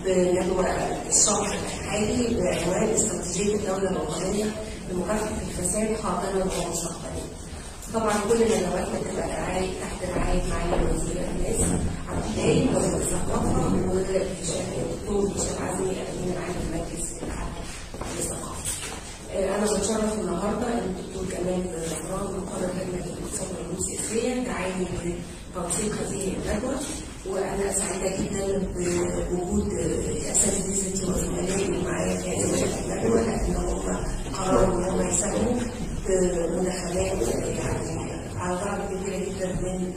بندوة الشهر الحالي بعنوان استراتيجية الدولة الوطنية لمكافحة الفساد حاضرا ومستقبلا. طبعا كل ندواتنا بتبقى تحت رعاية معالي وزير الناس عبد الدايم وزير الثقافة والدكتور هشام عزمي أمين عام المجلس الأعلى للثقافة. أنا بتشرف النهارده إن الدكتور جمال زهران مقرر لجنة الاقتصاد والعلوم السياسية دعاني لتنسيق هذه الندوة، وأنا سعيدة جدا بوجود أساتذتي وزملائي معايا في هذه الندوة لأنهم قرروا إن هم يساهموا بمداخلات يعني على درجة كبيرة جدا من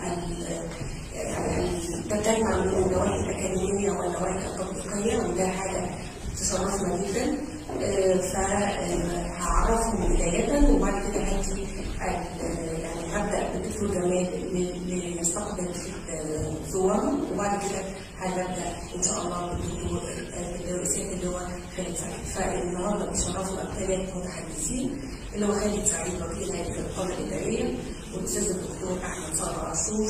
تجمع من النواحي الأكاديمية والنواحي التطبيقية، وده حاجة تشرفنا جدا. فهعرفهم بداية وبعد كده هدي يعني هبدأ بالدكتور جمال ليستقبل صورهم، وبعد كده هنبدأ إن شاء الله بالدكتور رئيسة اللواء خالد سعيد. فالنهارده بيشرفنا ثلاث متحدثين، اللي هو خالد سعيد وكيل هيئة الرقابة الإدارية، والأستاذ الدكتور أحمد صابر عاشور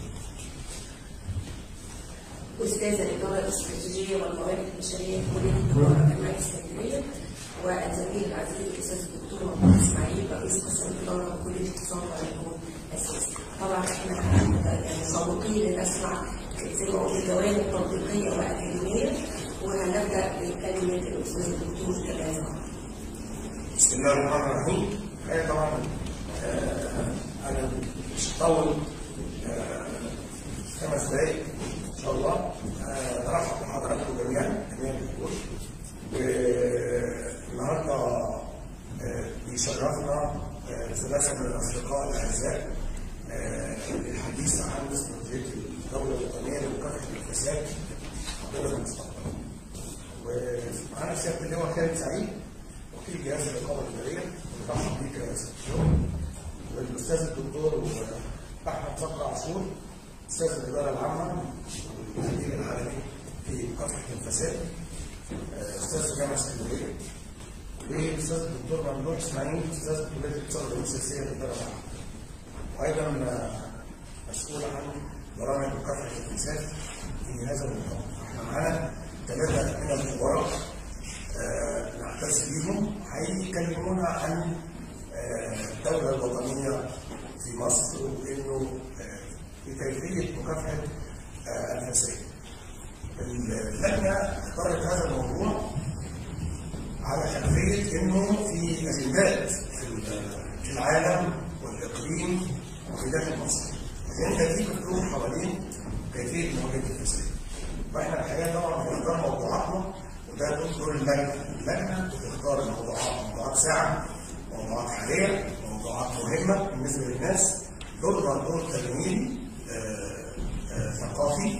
أستاذ الإدارة الاستراتيجية والموارد البشرية في كلية التجارة جامعة اسكندرية، والزميل العزيز الأستاذ الدكتور محمد إسماعيل رئيس قسم الإدارة بكلية الاقتصاد والعلوم السياسية. طبعا احنا يعني سابقين لنسمع زي ما قلت الجوانب التطبيقية والأكاديمية، وهنبدأ بكلمة الأستاذ الدكتور جمال زهران. بسم الله الرحمن الرحيم. طبعا أنا مش هطول 5 دقايق إن شاء الله. أرحب بحضراتكم جميعا والنهارده بيشرفنا ثلاثة من الأصدقاء الأعزاء للحديث عن استراتيجية الدولة الوطنية لمكافحة الفساد حاضرا ومستقبلا. ومعانا سيادة اللواء خالد سعيد وكيل جهاز الرقابة الإدارية، ونرحب بيك يا سيادة اللواء. والأستاذ الدكتور أحمد صابر عاشور أستاذ الإدارة العامة والمدير العالمي في مكافحة الفساد، أستاذ جامعة اسكندرية، والأستاذ الدكتور ممدوح إسماعيل أستاذ كلية الاقتصاد والعلوم السياسية في الإدارة العامة، وأيضا مسؤول عن برامج مكافحة الفساد في هذا المقام. احنا معانا 3 من الخبراء نعتز بيهم هيكلمونا عن الدولة الوطنية في مصر، وإنه بكيفية مكافحة الفساد. اللجنة اختارت هذا الموضوع على خلفية إنه في أزمات في العالم والإقليم وفي داخل مصر. الأجندة دي بتدور حوالين كيفية مواجهة الفساد. فإحنا الحقيقة طبعا بنختار موضوعاتنا، وده دور اللجنة. اللجنة بتختار موضوعات ساعة، موضوعات حالية، موضوعات مهمة بالنسبة للناس. دورنا دور تجميلي ثقافي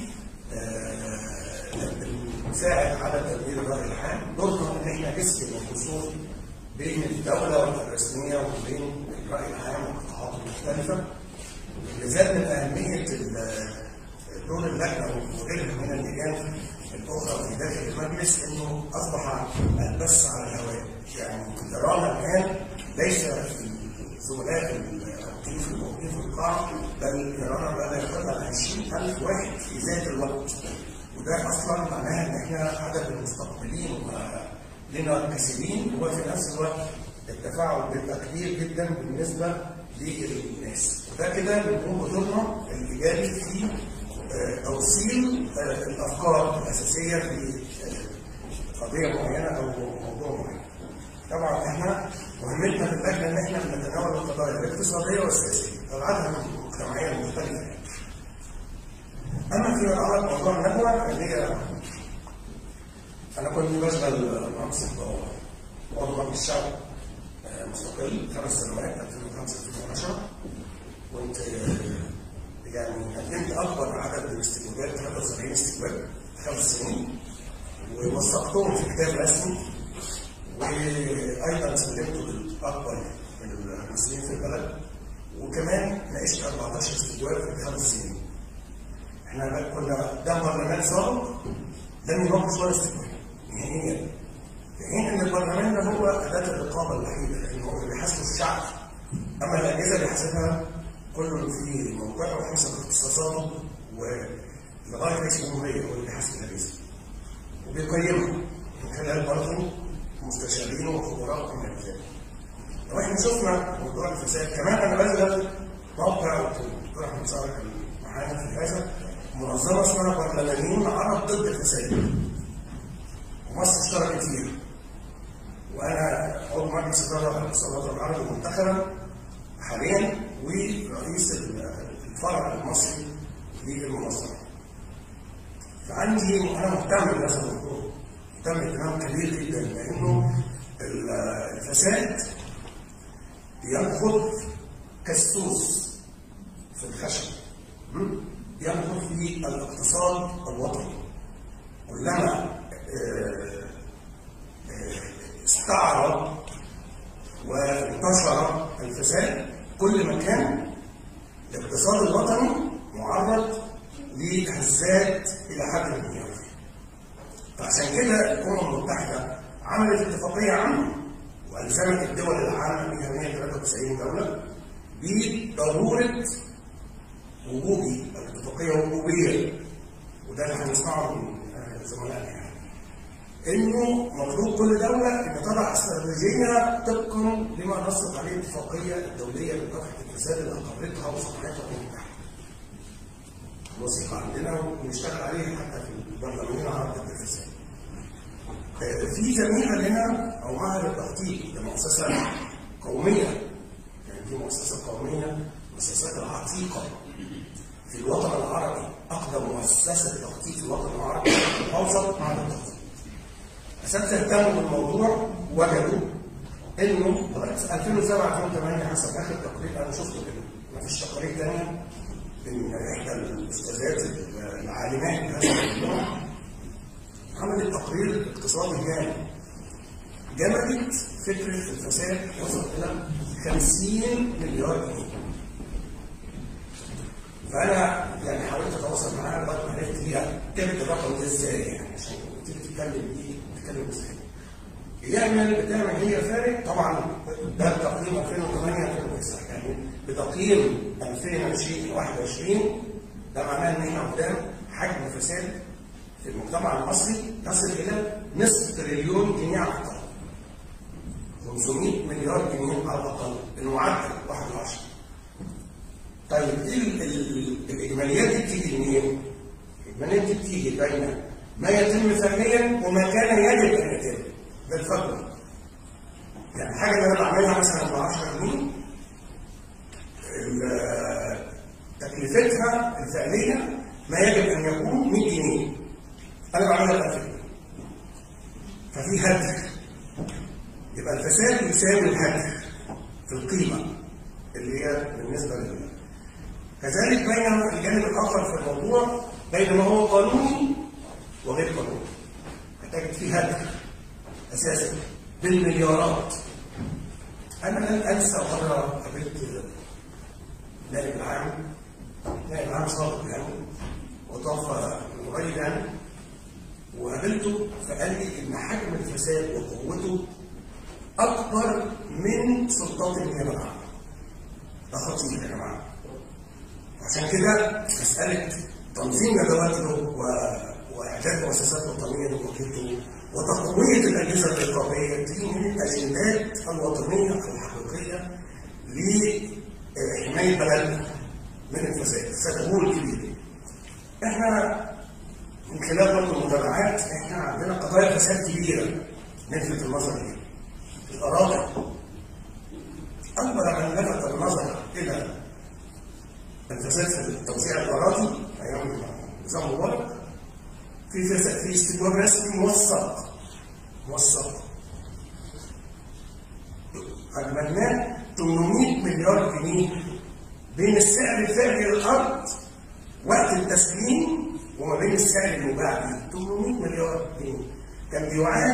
بنساعد على تدبير الرأي العام. دورنا ان احنا نسكن الفصول بين الدولة الرسمية وبين الرأي العام والقطاعات المختلفة. لذلك من أهمية دور اللجنة وغيرها من اللجان الأخرى في داخل المجلس إنه أصبح البث على الهواء. يعني يرانا الآن ليس الزملاء في الموجودين في القاعة، بل يرانا بقى يقل عن 20,000 واحد في ذات الوقت. وده اصلا معناها ان احنا عدد المستقبلين لنا كثيرين، وفي نفس الوقت التفاعل بيبقى كبير جدا بالنسبه للناس. وده كده بنقوم بدورنا الايجابي في توصيل الافكار الاساسيه في قضيه معينه او موضوع معين. طبعا احنا مهمتنا في اللجنه ان احنا نتناول القضايا الاقتصاديه والسياسيه ابعادها المجتمعيه المختلفه. أما في موضوع الندوة اللي هي أنا كنت بشغل منصب عضو مجلس الشعب مستقل 5 سنوات 2005-2010. كنت يعني قدمت أكبر عدد من الاستجوابات 73 استجواب في 5 سنين، ووثقتهم في كتاب رسمي، وأيضا سلمته لأكبر من المسؤولين في البلد، وكمان ناقشت 14 استجواب في 5 سنين. احنا كنا قدام برلمان سابق لم يناقش ولا استجواب نهائيا، في حين ان البرلمان ده هو اداه الرقابه الوحيده، لانه هو اللي بيحاسب الشعب. اما الاجهزه اللي بيحاسبها كل في موقعه وحسب اختصاصاته، ولغايه رئيس الجمهوريه هو اللي بيحاسب الاجهزه. وبيقيمها من خلال برضه مستشارين وخبراء في المجال. لو احنا شفنا موضوع الفساد كمان، انا بلغ موقع والدكتور احمد صالح معانا في هذا منظمه اسمها برلمانيون عرب ضد الفساد، ومصر اشتركت فيها، وانا عضو مجلس اداره الوطن العربي المنتخبه حاليا ورئيس الفرع المصري للمنظمه. فعندي انا مهتم بهذا الموضوع، مهتم اهتمام كبير جدا، لانه الفساد ينخر كالسوس في الخشب، ينخر في الاقتصاد الوطني. كلما استعرض وانتشر الفساد كل ما كان الاقتصاد الوطني معرض لهزات الى حد كبير. فعشان كده الامم المتحده عملت اتفاقيه عامه والزمت الدول العالم بها 193 دوله بضروره وجوب الاتفاقيه وجوبيه، وده اللي هنسمعه من زملائنا يعني، انه مطلوب كل دوله ان تضع استراتيجيه طبقا لما نصت عليه الاتفاقيه الدوليه لمكافحه الفساد اللي اقرتها وصنعتها الامم المتحده. الوثيقه عندنا ونشتغل عليها حتى في البرلمانيين العرب ضد الفساد. في جميع لنا او معهد التخطيط، ده مؤسسه قوميه، يعني دي مؤسسه قوميه، مؤسسات العتيقه في الوطن العربي، اقدم مؤسسه تخطيط في الوطن العربي الاوسط معهد التخطيط. عشان تهتموا بالموضوع وجدوا انه لغايه 2007 2008 حسب اخر تقرير انا شفته كده، مفيش تقارير ثانيه من احدى الاستاذات العالمات في هذا الموضوع عملت تقرير اقتصادي جمدت فكره الفساد وصلت الى 50 مليار جنيه. فانا يعني حاولت اتواصل معاها لغايه ما عرفت هي جابت الرقم ده ازاي، يعني عشان تيجي تتكلم ازاي. بتعمل هي فارق طبعا. ده تقييم 2008 2009، يعني بتقييم 2020 21 ده معناه ان احنا قدام حجم فساد في المجتمع المصري يصل الى نصف تريليون جنيه على الاقل. 500 مليار جنيه على الاقل، المعدل 1/10. طيب ايه الاجماليات دي بتيجي منين؟ الاجماليات دي بتيجي بين ما يتم فعليا وما كان يجب ان يتم. ده الفرق. يعني الحاجه اللي انا بعملها مثلا ب 10 جنيه تكلفتها الفعليه ما يجب ان يكون 100 جنيه. انا بعملها ب 1000 جنيه. ففي هدر. يبقى الفساد يساوي الهدر في القيمه اللي هي بالنسبه لله. كذلك بين الجانب الاخر في الموضوع بين ما هو قانوني وغير قانوني. هتجد فيه هدر اساسا بالمليارات. انا لن انسى مره قابلت نائب العام سابق يعني، وطاف من قريب يعني، وقابلته فقال لي ان حجم الفساد وقوته اكبر من سلطات النيابه العامه. ده خطير يا جماعه. عشان كده مساله تنظيم ندواته واعداد مؤسسات وطنيه لمواجهته وتقويه الاجهزه الرقابيه دي من الاجندات الوطنيه الحقيقيه لحمايه بلدنا من الفساد. الفساد هو الكبير. احنا من خلال برضه المتابعات احنا عندنا قضايا فساد كبيره نلفت النظر ليها. الاراضي اكبر من لفت النظر الى الفساد في توزيع الاراضي ايام نظام مبارك في استجواب رسمي موثق اجملناه 800 مليار جنيه بين السعر الفعلي للارض وقت التسليم وما بين السعر المباع به. 800 مليار جنيه كان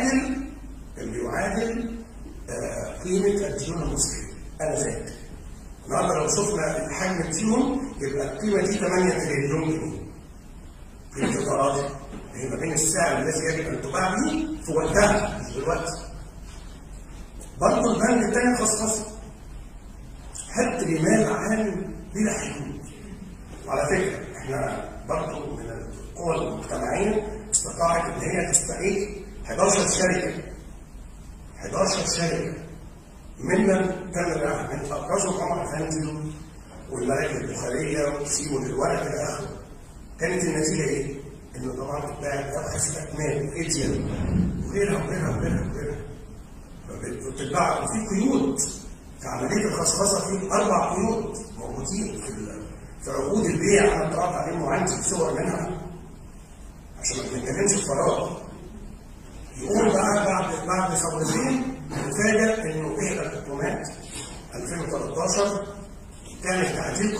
بيعادل قيمه الديون المصريه انذاك. النهارده لو شفنا حجم الديون يبقى القيمه دي 8 تريليون جنيه. قيمه الاراضي هي ما بين السعر الذي يجب ان تباع به في وقتها مش دلوقتي. برضه البند الثاني خصخصه. حد رمال عام بلا حدود. وعلى فكره احنا برضه من القوى المجتمعيه استقر استطاعت ان هي تستعيد 11 شركه 11 شركه ممن تم بيعها، من ابرزهم عمر افندي والمراكب البخاريه وسيبوا للورق الى اخره. كانت النتيجه ايه؟ انه طبعا بتتباع ابحاث الاكمام ايديا وغيرها وغيرها وغيرها وغيرها. بتتباع وفي قيود في عمليه الخصخصه، في 4 قيود موجودين في عقود البيع. انا طلعت عليهم وعندي صور منها عشان ما نتكلمش في فراغ. يقول بقى بعد سنتين نفاجئ انه احدى الحكومات 2013 تعمل تعديل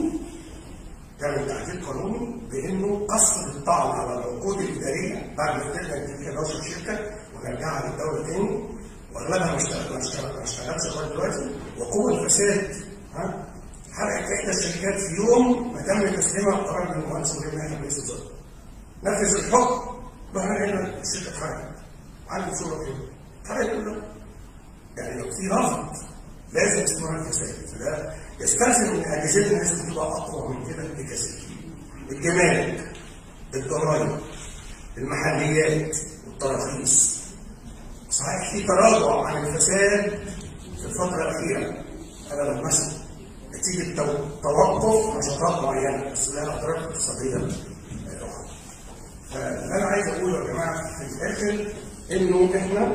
قانوني بانه قصر الطعن على العقود الاداريه بعد ما تبدا تجيب 11 شركه ونرجعها للدوله تاني، واغلبها ما اشتغلش لغايه دلوقتي، وقوه الفساد حرقت احدى الشركات في يوم ما تم تسليمها قرار من المهندس ولي النائب رئيس الوزراء. نفذ الحكم رحنا لقينا الشركه اتحرقت. عندي صوره كده اتحرقت كلها. يعني لو في رفض لازم استمرار الفساد، فده يستلزم ان اجهزتنا لازم تبقى اقوى من كده بكثير. الجمارك، الضرائب، المحليات والتراخيص. صحيح في تراجع عن الفساد في الفتره الاخيره، انا لمسته نتيجه توقف نشاطات معينه بس لها اضرار اقتصاديه اخرى. فاللي انا عايز اقوله يا جماعه في الاخر انه احنا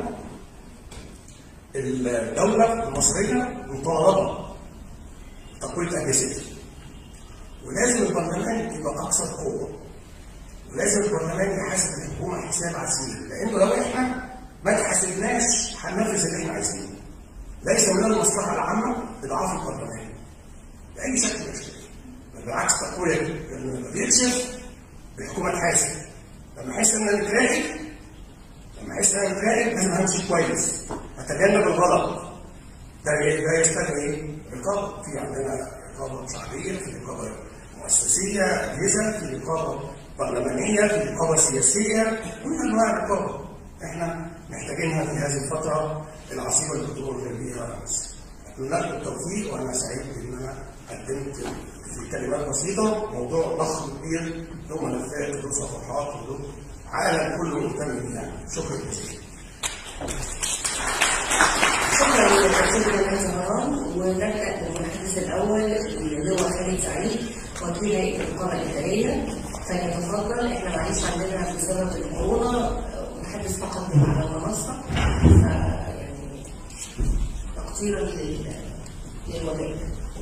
الدوله المصريه مطالبه بتقويه اجهزتها، ولازم البرلمان يبقى اكثر قوه، ولازم البرلمان يحاسب الحكومه حساب عسير، لانه لو احنا ما تحاسبناش هننفذ اللي احنا عايزينه. ليس من المصلحه العامه اضعاف البرلمان باي شكل من الاشكال، بالعكس تقويه لانه لما بيكشف الحكومه تحاسب. لما احس ان انا متراقب لازم امشي كويس، اتجنب الغلط. ده يستدعي ايه؟ رقابه. في عندنا رقابه شعبيه، في رقابه مؤسسيه، اجهزه، في رقابه برلمانيه، في رقابه سياسيه، كل انواع الرقابه احنا محتاجينها في هذه الفتره العصيبه اللي بتمر بيها مصر. اتمنى لكم التوفيق، وانا سعيد ان انا قدمت في كلمات بسيطه موضوع ضخم كبير له ملفات وله صفحات وله عالم كله مهتم بيه. يعني شكرا جزيلا. شكرا للدكتور جمال زهران. ونبدا بالمحدث الاول اللي هو خالد سعيد وكيل هيئه الرقابه الاداريه، فليتفضل. احنا معلش عندنا بسبب الكورونا محدث فقط على المنصه، يعني تقديرا للوباء.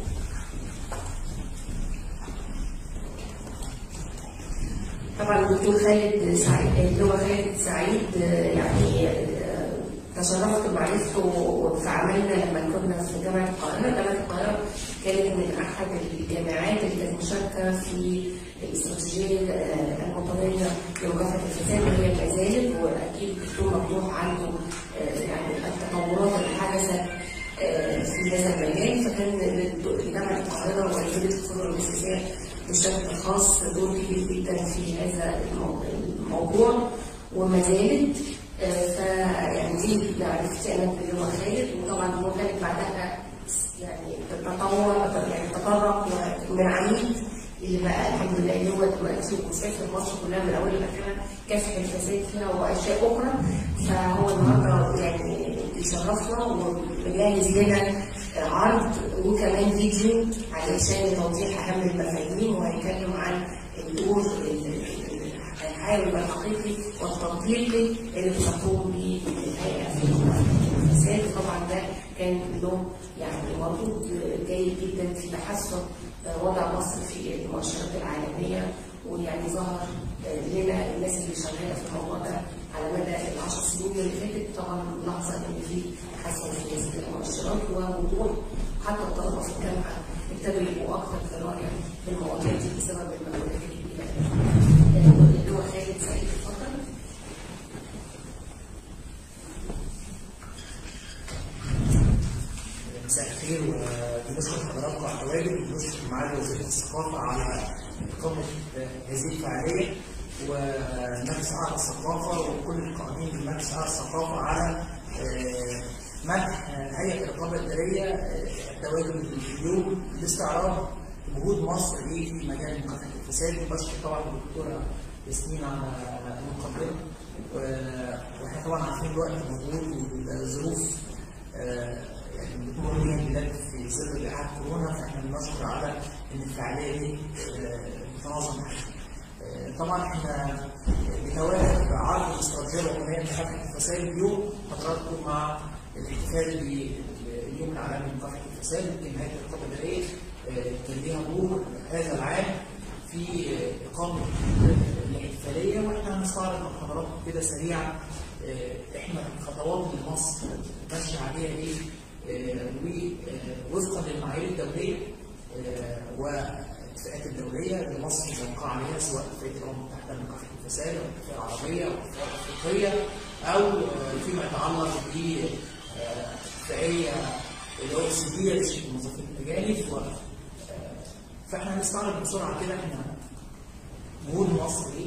طبعا الدكتور خالد سعيد اللي هو خالد سعيد يعني تشرفت بمعرفته في عملنا لما كنا في جامعه القاهره. جامعه القاهره كانت من احد الجامعات اللي كانت مشاركه في الاستراتيجيه الوطنيه لمكافحه الفساد، وهي ما زالت، واكيد الدكتور مفتوح عنده يعني التطورات اللي حدثت في هذا المجال. فكان جامعه القاهره ووزاره الفنون والاستثمار بالشكل الخاص دور كبير جدا في هذا الموضوع وما زالت. فيعني دي اللي عرفتي انا اللي هو خالد. وطبعا هو كانت بعدها يعني تطور، يعني تطرق من عميد اللي بقى الحمد لله اللي هو دلوقتي مسافر مصر كلها من اول لاخرها كافح الفساد فيها واشياء اخرى. فهو النهارده يعني بيشرفنا ومجهز لنا عرض وكمان فيديو علشان توضيح اهم المفاهيم، وهيتكلم عن الدور الحيوي والحقيقي والتطبيقي اللي بتقوم به الهيئه في الفساد. طبعا ده كان له يعني مردود جيد جدا في تحسن وضع مصر في المؤشرات العالميه، ويعني ظهر لنا الناس اللي شغاله في الموضوع ده على مدى ال10 سنين اللي فاتت. طبعا لاحظه ان في تحسن في هذه المؤشرات ووضوح، حتى الطلبه في الجامعه ابتدوا يبقوا اكثر قراءه بالمواضيع دي بسبب المجهودات الكبيره. اللي هو خالد سعيد اتفضل. مساء الخير، وبنشكر حضراتكم على التواجد، وبنشكر معالي وزير الثقافه على اقامه هذه الفعاليه، ومجلس اعلى الثقافه وكل القائمين بمجلس اعلى الثقافه على منح هيئه الرقابه الاداريه التواجد اليوم لاستعراض جهود مصر في مجال مكافحه الفساد. وبشكر طبعا الدكتوره ياسمين على المقدمه. واحنا طبعا عارفين الوقت مضغوط والظروف يعني بتمر بيها البلاد في ظل جائحه كورونا، فاحنا بنشكر على ان الفعاليه دي بتنظم. طبعا احنا بنواجه عرض الاستراتيجيه الوطنيه لمكافحه الفساد اليوم حضراتكم مع الاحتفال باليوم العالمي لمكافحه الفساد. يمكن هيئه الرقابه الاداريه كان ليها دور هذا العام في اقامه الاحتفاليه، واحنا هنستعرض مع حضراتكم كده سريعا احنا الخطوات اللي مصر ماشيه عليها ايه ووفقا للمعايير الدوليه والاتفاقات الدوليه اللي مصر موقعه عليها، سواء اتفاقيه الامم المتحده لمكافحه الفساد او الاتفاقيه العربيه او الاتفاقيه الافريقيه او فيما يتعلق باتفاقيه OECD لتشكيل الموظفين الاجانب. فاحنا هنستعرض بسرعه كده احنا جهود مصر ايه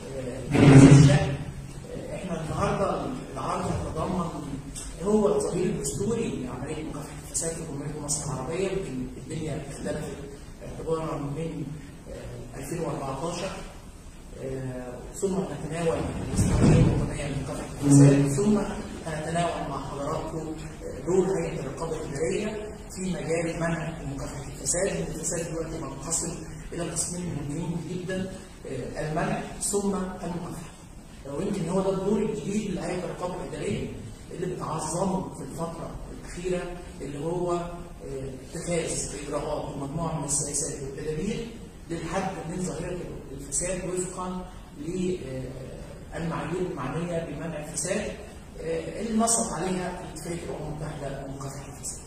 احنا النهارده العرض هيتضمن هو الظهير الدستوري لعمليه مكافحه الفساد في جمهوريه مصر العربيه. يمكن الدنيا اختلفت اعتبارا من 2014 ثم نتناول الاستراتيجيه الوطنيه لمكافحه الفساد، ثم هنتناول مع حضراتكم دور هيئه الرقابه الاداريه في مجال منع مكافحه الفساد. الفساد دلوقتي منقسم الى قسمين مهمين جدا، المنع ثم المكافحه. ويمكن هو ده الدور الجديد لهيئه الرقابه الاداريه اللي بتعظمه في الفتره الاخيره، اللي هو اتخاذ اجراءات ومجموعه من السياسات والتدابير للحد من ظاهره الفساد وفقا للمعايير المعنيه بمنع الفساد اللي نصت عليها اتفاقيه الامم المتحده لمكافحه الفساد.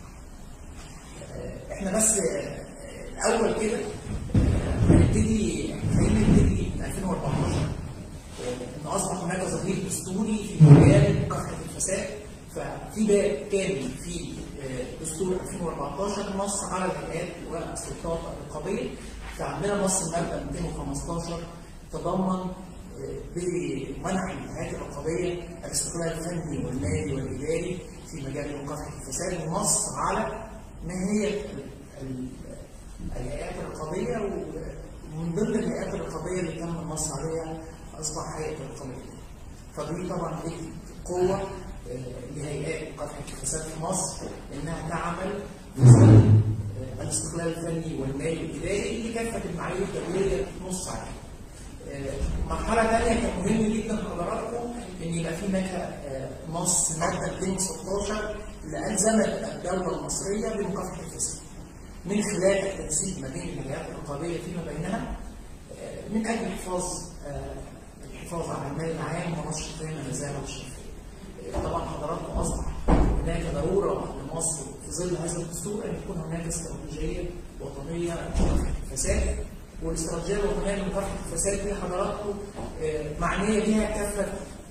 احنا بس الاول كده خلينا نبتدي من 2014 ان اصبح هناك ظهير دستوري في مجال مكافحه الفساد. ففي باب كامل في دستور 2014 نص على الهيئات والسلطات الرقابيه. فعندنا نص الماده 215 تضمن بمنح الهيئات الرقابيه الاستقلال الفني والمالي والاداري في مجال مكافحه الفساد، ونص على ما هي الهيئات الرقابيه، ومن ضمن الهيئات الرقابيه اللي تم النص عليها اصبح هيئه الرقابه الاداريه. فدي طبعا قوه لهيئات مكافحه الفساد في مصر انها تعمل في ظل الاستقلال الفني والمالي والاداري اللي كافه المعايير الدوليه بتنص عليها. مرحله ثانيه كان مهم جدا لحضراتكم ان يبقى في هناك نص ماده 216 اللي الزمت الدوله المصريه بمكافحه الفساد من خلال التنسيق ما بين الهيئات الرقابيه فيما بينها من اجل الحفاظ على المال العام ونشر قيم النزاهه والشفافيه. طبعا حضراتكم اصبح هناك ضروره لمصر في ظل هذا الدستور ان يكون هناك استراتيجيه وطنيه لمكافحه الفساد، والاستراتيجيه الوطنيه لمكافحه الفساد دي حضراتكم معنيه بها كافه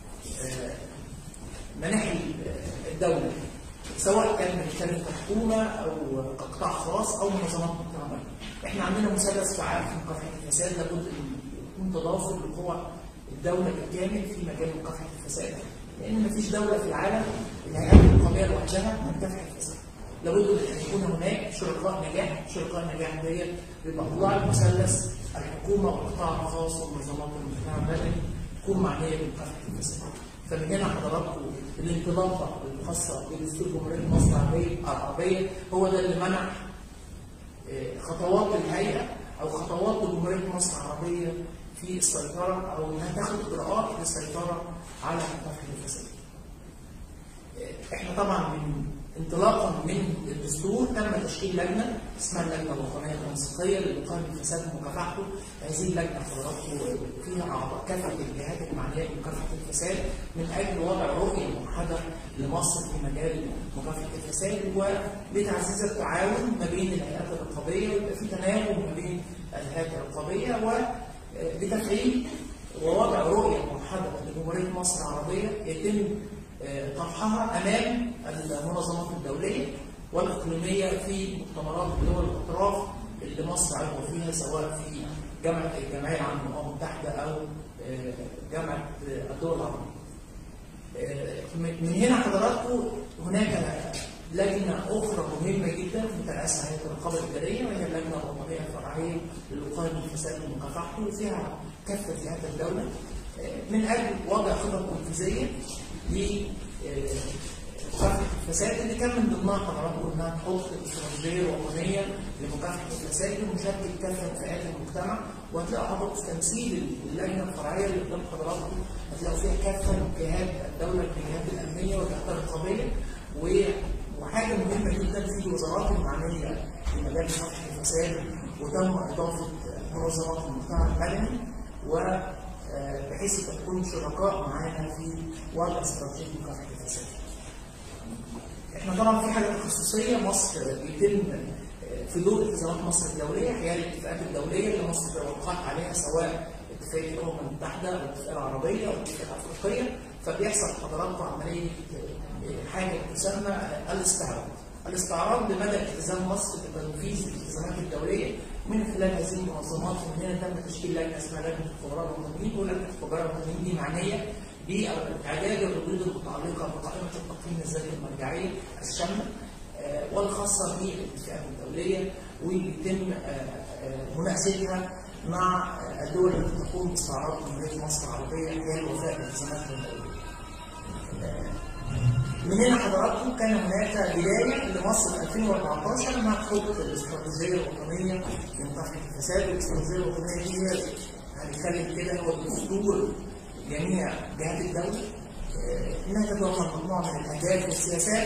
مناحي الدوله، سواء كان كانت حكومه او قطاع خاص او منظمات مجتمعيه. احنا عندنا مثلث فعال في مكافحه الفساد لابد ان يكون تضافر لقوى الدوله بالكامل في مجال مكافحه الفساد، لان مفيش دوله في العالم الهيئات الرقابيه لوحدها هتكافح الفساد. لابد ان يكون هناك شركاء نجاح، شركاء النجاح ديت بيبقى طلع المثلث الحكومه والقطاع الخاص ومنظمات المجتمع المدني تكون معنيه بمكافحه الفساد. فمن هنا حضراتكم الانطلاقه الخاصه بدستور جمهوريه مصر العربيه هو ده اللي منع خطوات الهيئه او خطوات جمهوريه مصر العربيه في السيطره او انها تاخد اجراءات للسيطره على مكافحه الفساد. احنا طبعا انطلاقا من الدستور تم تشكيل لجنه اسمها اللجنه الوطنيه التنسيقيه لمقاومه الفساد ومكافحته. هذه اللجنه حضراتكم فيها اعضاء كافه الجهات المعنيه بمكافحه الفساد من اجل وضع رؤيه موحده لمصر في مجال مكافحه الفساد ولتعزيز التعاون ما بين الهيئات الرقابيه ويبقى في تناغم ما بين الهيئات الرقابيه ولتفعيل ووضع رؤيه موحده لجمهوريه مصر العربيه يتم طرحها امام المنظمات الدوليه والاقليميه في مؤتمرات دول الاطراف اللي مصر عضو فيها، سواء في الجمعيه العامه للامم المتحده او جامعه الدول العربيه. من هنا حضراتكم هناك لجنه اخرى مهمه جدا بترأسها هيئه الرقابه الاداريه، وهي اللجنه الوطنيه الفرعيه للوقايه من الفساد ومكافحته، وفيها كافه جهات الدوله من اجل وضع خطط تنفيذيه لمكافحه الفساد، اللي كان من ضمنها حضراتكم انها تحط استراتيجيه وطنيه لمكافحه الفساد ومشاركه كافه فئات المجتمع. وهتلاقوا حضراتكم تمثيل اللجنه الفرعيه اللي قدام حضراتكم، هتلاقوا فيها كافه جهات الدوله، الجهات الامنيه والجهات الرقابيه، وحاجه مهمه جدا في الوزارات المعنيه في مجال مكافحه الفساد، وتم اضافه منظمات المجتمع المدني وبحيث تكون شركاء معانا في وضع استراتيجيه مكافحه الفساد. احنا طبعا في حاجه تخصصيه مصر بيتم في ضوء التزامات مصر الدوليه، حيال الاتفاقات الدوليه اللي مصر وقعت عليها، سواء اتفاقيه الامم المتحده او الاتفاقيه العربيه او الاتفاقيه الافريقيه، فبيحصل حضراتكم عمليه حاجه تسمى الاستعراض. الاستعراض بمدى التزام مصر بتنفيذ الالتزامات الدوليه من خلال هذه المنظمات. ومن هنا تم تشكيل لجنه اسمها لجنه الخبراء الوطنيين، ولجنه الخبراء الوطنيين دي معنيه باعداد الردود المتعلقه بقائمه التقييم الذاتي المرجعيه الشامله والخاصه بالاتفاقات الدوليه، واللي يتم مناقشتها مع الدول التي تقوم باستعراض جمهوريه مصر العربيه حيال وفاء الالتزاماتها الدوليه. من هنا حضراتكم كان هناك بدايه لمصر 2014 انها تحط الاستراتيجيه الوطنيه لمكافحه الفساد، والاستراتيجيه الوطنيه دي هنتكلم كده هو دستور جميع جهات الدوله، انها تتضمن مجموعه من الاهداف والسياسات،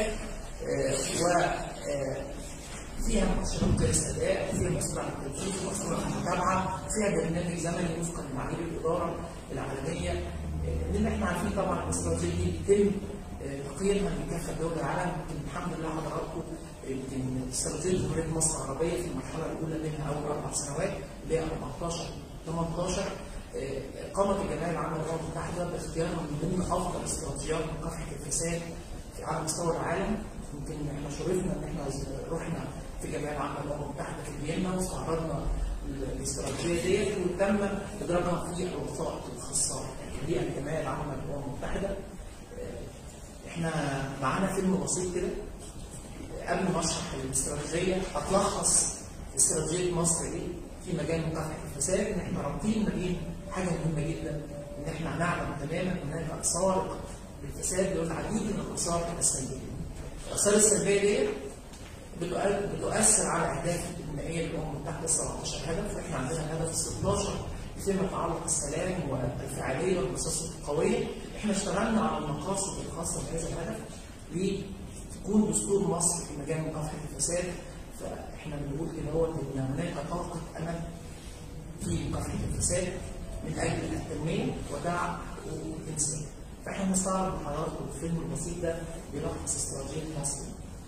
وفيها مؤشرات قياس اداء، وفيها مسؤول عن التنفيذ، ومسؤول عن المتابعه، وفيها برنامج زمني وفقا لمعايير الاداره العالميه، لان احنا عارفين طبعا الاستراتيجيه بيتم تقييمها من كافه دول العالم. الحمد لله حضراتكم يمكن استراتيجيه جمهوريه مصر العربيه في المرحله الاولى منها اول 4 سنوات اللي هي 14-18 قامت الجمعيه العامه للامم المتحده باختيارها من ضمن افضل استراتيجيات مكافحه الفساد على مستوى العالم. يمكن احنا شرفنا ان احنا رحنا في الجمعيه العامه للامم المتحده في فيينا واستعرضنا الاستراتيجيه ديت، وتم ادراجها في الوثائق الخاصه بالجمعيه العامه للامم المتحده. احنا معانا فيلم بسيط كده قبل ما اشرح الاستراتيجيه، هتلخص استراتيجيه مصر ايه في مجال مكافحه الفساد. ان احنا رابطين ما بين حاجه مهمه جدا، ان احنا نعلم تماما ان هناك اثار للفساد والعديد من الاثار السلبيه. الاثار السلبيه دي بتؤثر على اهداف البنائيه للامم المتحده 17 هدف، واحنا عندنا الهدف 16 فيما يتعلق بالسلام والفعاليه والمؤسسات القويه. احنا اشتغلنا على المقاصد الخاصه بهذا الهدف لتكون دستور مصر في مجال مكافحه الفساد. فاحنا بنقول كده هو ان هناك طاقه امل في مكافحه الفساد من اجل التنميه ودعم حقوق الانسان. فاحنا بنستعرض لحضراتكم الفيلم البسيط ده بيلخص استراتيجيه مصر.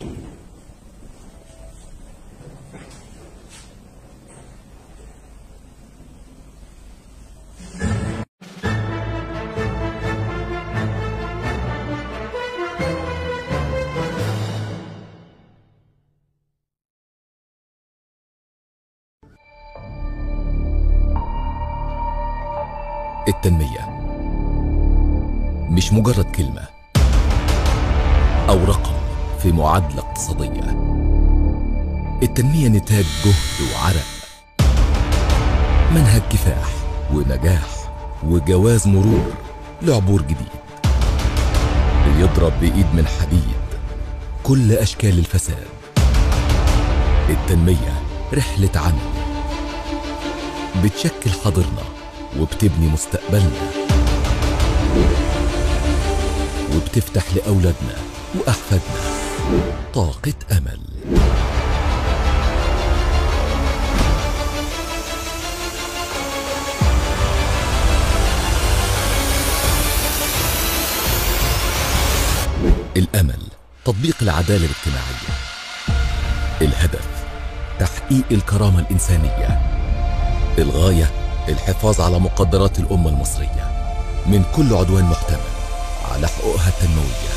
التنمية مش مجرد كلمة أو رقم في معادلة اقتصادية. التنمية نتاج جهد وعرق، منهج كفاح ونجاح وجواز مرور لعبور جديد بيضرب بإيد من حديد كل أشكال الفساد. التنمية رحلة عمل بتشكل حاضرنا وبتبني مستقبلنا، وبتفتح لأولادنا وأحفادنا طاقة أمل. الأمل تطبيق العدالة الاجتماعية. الهدف تحقيق الكرامة الإنسانية. الغاية الحفاظ على مقدرات الأمة المصرية من كل عدوان محتمل على حقوقها التنموية.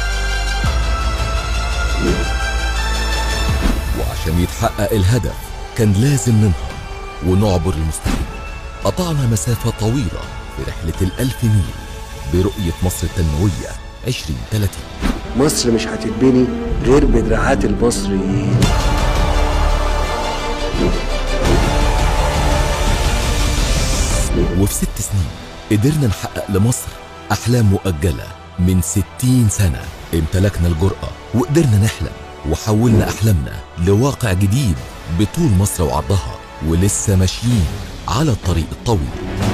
وعشان يتحقق الهدف كان لازم ننهض ونعبر المستحيل. قطعنا مسافة طويلة في رحلة ال1000 ميل برؤية مصر التنموية 2030. مصر مش هتتبني غير بدراعات المصريين. وفي 6 سنين قدرنا نحقق لمصر أحلام مؤجلة من 60 سنة. امتلكنا الجرأة وقدرنا نحلم، وحولنا أحلامنا لواقع جديد بطول مصر وعرضها، ولسه ماشيين على الطريق الطويل.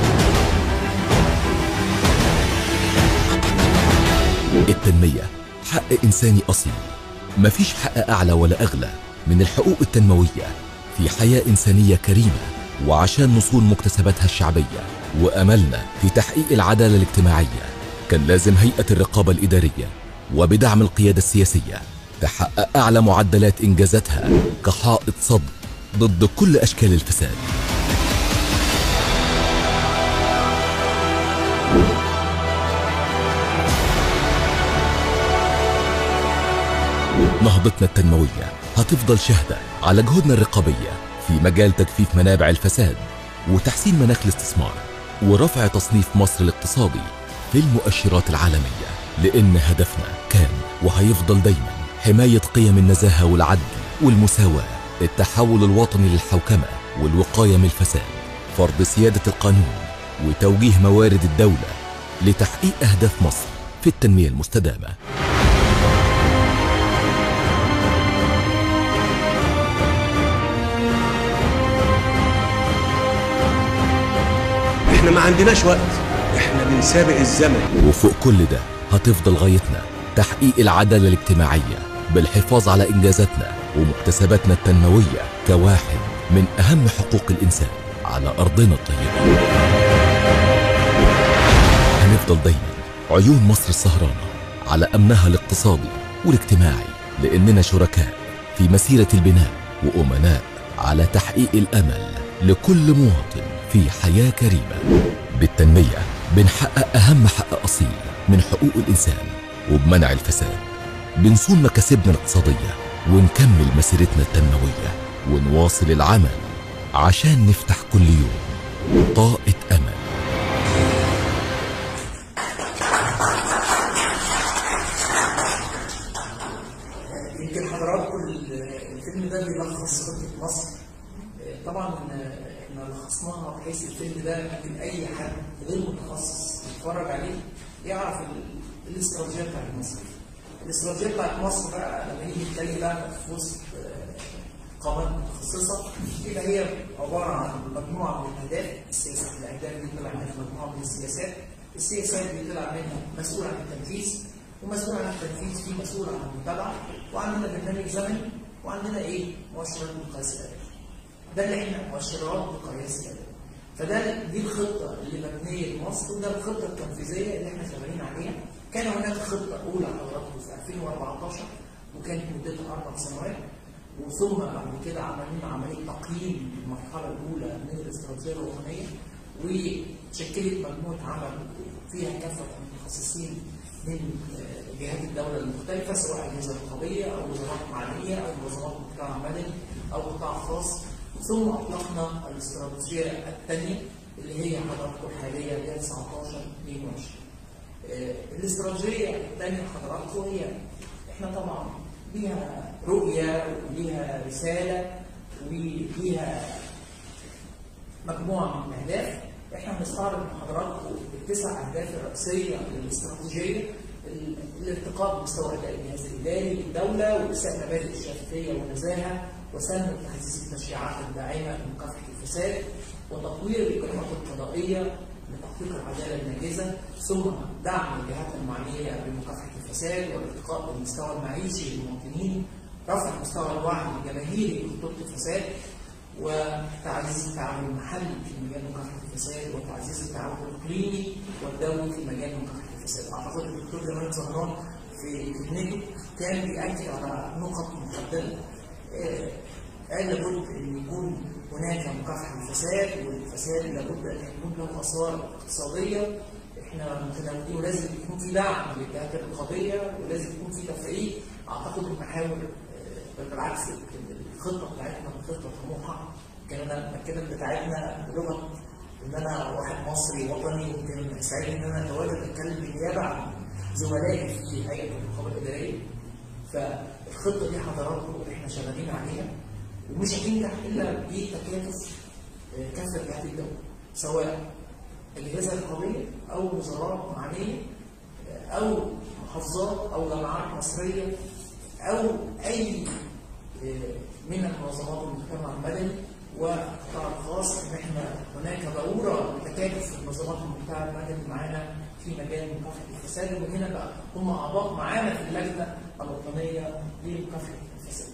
التنمية حق إنساني أصيل، مفيش حق أعلى ولا أغلى من الحقوق التنموية في حياة إنسانية كريمة، وعشان نصون مكتسباتها الشعبية وأملنا في تحقيق العدالة الاجتماعية، كان لازم هيئة الرقابة الإدارية وبدعم القيادة السياسية تحقق أعلى معدلات إنجازاتها كحائط صد ضد كل أشكال الفساد. نهضتنا التنموية هتفضل شاهدة على جهودنا الرقابية في مجال تجفيف منابع الفساد وتحسين مناخ الاستثمار ورفع تصنيف مصر الاقتصادي في المؤشرات العالمية، لأن هدفنا كان وهيفضل دايما حماية قيم النزاهة والعدل والمساواة، التحول الوطني للحوكمة والوقاية من الفساد، فرض سيادة القانون وتوجيه موارد الدولة لتحقيق أهداف مصر في التنمية المستدامة. احنا ما عندناش وقت، احنا بنسابق الزمن. وفوق كل ده هتفضل غايتنا تحقيق العدالة الاجتماعية بالحفاظ على إنجازاتنا ومكتسباتنا التنموية كواحد من أهم حقوق الإنسان على أرضنا الطيبة. هنفضل دايما عيون مصر السهرانة على أمنها الاقتصادي والاجتماعي، لأننا شركاء في مسيرة البناء وأمناء على تحقيق الأمل لكل مواطن في حياة كريمة. بالتنمية بنحقق أهم حق أصيل من حقوق الإنسان، وبمنع الفساد بنصون مكاسبنا الاقتصادية ونكمل مسيرتنا التنموية ونواصل العمل عشان نفتح كل يوم طاقة أمل. يمكن حضراتكم الفيلم ده بيلخص خطة مصر. طبعا احنا لخصناها بحيث الفيلم ده ممكن اي حد غير متخصص يتفرج عليه يعرف الاستراتيجيه بتاعت مصر. الاستراتيجيه بتاعت مصر بقى لما نيجي نتلاقي بقى في وسط قامات متخصصه، يبقى هي عباره عن مجموعه من الاهداف. السياسات الاهداف بيطلع منها مجموعه من السياسات بيطلع منها مسؤول عن التنفيذ، ومسؤول عن التنفيذ في مسؤول عن المتابعه، وعندنا برنامج زمني، وعندنا مؤشرات مقياس اداء. ده اللي احنا مؤشرات مقياس اداء. دي الخطه اللي مبنيه لمصر، وده الخطه التنفيذيه اللي احنا شغالين عليها. كان هناك خطه اولى حضراتكم في 2014 وكانت مدتها 4 سنوات، وثم بعد كده عملنا عمليه تقييم المرحله الاولى من الاستراتيجيه الوطنيه، وشكلت مجموعه عمل فيها كافه المتخصصين من جهات الدوله المختلفه، سواء اجهزه رقابيه او وزارات معنيه او منظمات مجتمع مدني او قطاع خاص. ثم اطلقنا الاستراتيجيه الثانيه اللي هي حضراتكم حاليا اللي هي 19-22. الاستراتيجيه الثانيه حضراتكم هي احنا طبعا ليها رؤيه وليها رساله وليها مجموعه من الاهداف. احنا بنستعرض مع حضراتكم ال9 اهداف الرئيسيه للاستراتيجيه: الارتقاء بمستوى اداء الجهاز الاداري للدوله، وارساء مبادئ الشفافيه والنزاهه، وسن وتحديث التشريعات الداعمه لمكافحه الفساد، وتطوير الاجراءات القضائيه لتحقيق العداله الناجزه، ثم دعم الجهات المعنيه بمكافحه الفساد والارتقاء بالمستوى المعيشي للمواطنين، رفع مستوى الوعي الجماهيري بخطوط الفساد، وتعزيز التعاون المحلي في مجال مكافحه الفساد، وتعزيز التعاون الاقليمي والدولي في مجال مكافحه الفساد. اعتقد الدكتور جمال زهران في كلمته كان بيأكد على نقط محدده. قال لابد ان يكون هناك مكافحه الفساد، والفساد لابد ان يكون له اثار اقتصاديه. احنا متناولين ولازم يكون في دعم للجهات الرقابيه، ولازم يكون في تفعيل. اعتقد المحاور بالعكس الخطه بتاعتنا خطه طموحه، كان المكتبه بتاعتنا بلغه ان انا واحد مصري وطني، وكان سعيد ان انا اتواجد اتكلم بالنيابه عن زملائي في هيئه الرقابه الاداريه. فالخطه دي حضراتكم احنا شغالين عليها، ومش هتنجح الا بتكاتف كافه جهات الدوله، سواء الاجهزه الرقابيه او وزارات معنيه او محافظات او جامعات مصريه او اي من المنظمات المجتمع المدني والقطاع الخاص. ان احنا هناك ضروره لتكاتف في منظمات المجتمع المدني معانا في مجال مكافحه الفساد، ومن هنا بقى هم اعضاء معانا في اللجنه الوطنيه لمكافحه الفساد.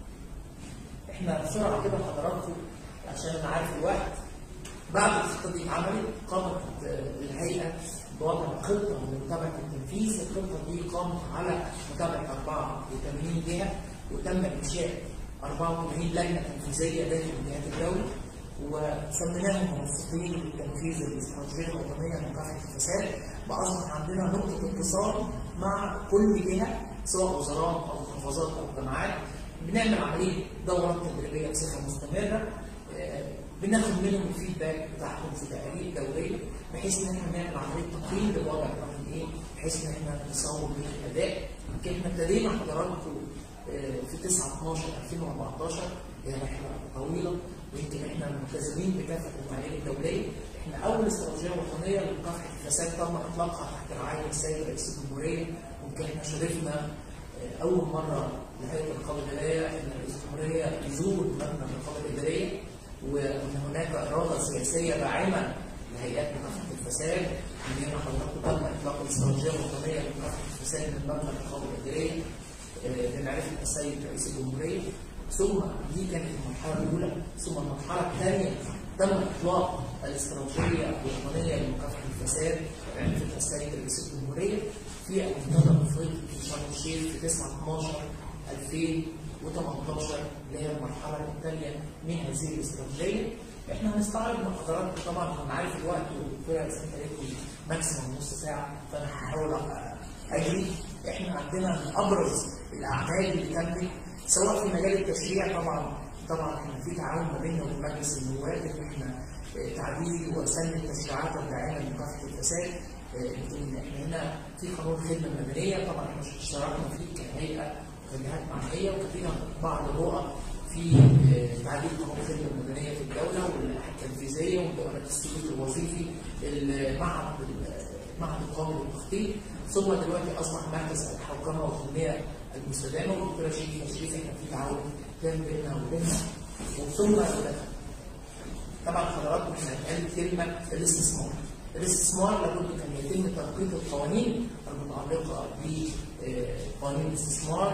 احنا بسرعه كده حضراتكم عشان انا عارف الوقت، بعد الخطه دي اتعملت قامت الهيئه بوضع خطه لمتابعه التنفيذ. الخطه دي قامت على متابعه 84 جهه، وتم انشاء 84 لجنه تنفيذيه داخل جهات الدوله، وسميناهم منسقين لتنفيذ الاستراتيجيه الوطنيه لمكافحه الفساد. واصبح عندنا نقطه اتصال مع كل جهه سواء وزارات او محافظات او جامعات. بنعمل عمليه دورات تدريبيه بصفه مستمره، بناخد منهم الفيدباك بتاعهم في تقارير دوريه، بحيث ان احنا نعمل عمليه تقييم للوضع الرقمي ايه، بحيث ان احنا نصور به الاداء. يمكن احنا ابتدينا حضراتكم في 9/12/2014، هي رحله طويله، ويمكن احنا ملتزمين بكافه المعايير الدوليه. احنا اول استراتيجيه وطنيه لمكافحه الفساد تم اطلاقها تحت رعايه السيد رئيس الجمهوريه، ويمكن احنا شرفنا اول مره لهيئه الرقابه الاداريه ان رئيس الجمهوريه يزور مبنى الرقابه الاداريه، وان هناك اراده سياسيه داعمه لهيئات مكافحه الفساد. من هنا حضراتكم تم اطلاق الاستراتيجيه الوطنيه لمكافحه الفساد من مبنى الرقابه الاداريه بمعرفه السيد رئيس الجمهوريه. ثم دي كانت المرحله الاولى، ثم المرحله الثانيه تم اطلاق الاستراتيجيه الوطنيه لمكافحه الفساد بمعرفه السيد رئيس الجمهوريه في المنتدى الافريقي في شرم الشيخ في 9/12/2018 اللي هي المرحله الثانيه من هذه الاستراتيجيه. احنا هنستعرض مع حضراتكم، طبعا انا عارف الوقت والفرق سنتين ماكسيموم نص ساعه، فانا هحاول اجري. احنا عندنا من ابرز الاعمال اللي تمت سواء في مجال التشريع، طبعا احنا في تعاون ما بيننا وبين مجلس النواب ان احنا تعديل وسن التشريعات الداعمه لمكافحه الفساد. احنا هنا في قانون الخدمه المدنيه، طبعا احنا اشتركنا فيه كهيئه وكجهات معنيه، وكفينا بعض الرؤى في تعديل قانون الخدمه المدنيه في الدوله واللائحه التنفيذيه ومقررات السلوك الوظيفي، المعهد القومي للتخطيط، ثم دلوقتي اصبح مركز الحوكمه والتنميه المستدامه والدكتوره شريف. احنا في تعاون تام بيننا وبينها. ثم طبعا حضراتكم احنا هنقال كلمه الاستثمار لابد ان يتم تنقيط القوانين المتعلقه بقوانين الاستثمار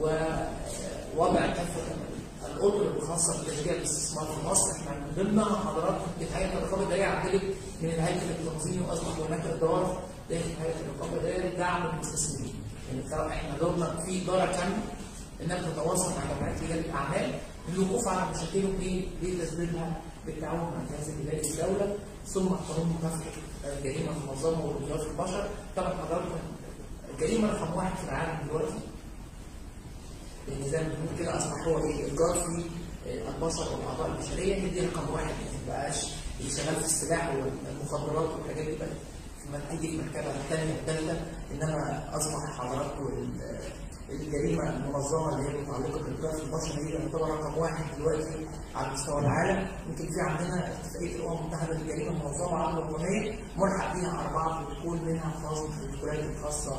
ووضع كافه الاطر الخاصه بتشجيع الاستثمار في مصر. احنا من ضمنها حضراتكم هيئه الرقابه الاداريه عدلت من الهيكل التنظيمي واصبح هناك اداره داخل هيئه الرقابه الاداريه لدعم المستثمرين. يعني احنا دورنا في اداره كامله انها تتواصل مع جمعيات رجال الاعمال للوقوف على مشاكلهم لتسديدها بالتعاون مع الجهاز الاداري للدوله، ثم قانون مكافحه الجريمه المنظمه واتجار البشر. طبعا حضراتكم الجريمه رقم 1 في العالم دلوقتي، يعني زي ما بنقول كده اصبح هو الاتجار في البشر والاعضاء البشريه، هي دي رقم 1. ما بقاش اللي شغال في السلاح والمخدرات والحاجات دي بقت تيجي المركبه الثانيه والثالثه، انما اصبح حضراتكم الجريمه المنظمه اللي هي متعلقه بالاتجار في البشر هي تعتبر رقم 1 دلوقتي على مستوى العالم. يمكن في عندنا اتفاقيه الامم المتحده للجريمه المنظمه على الوطنيه ملحق بها 4 بروتوكول، منها البروتوكولات الخاصه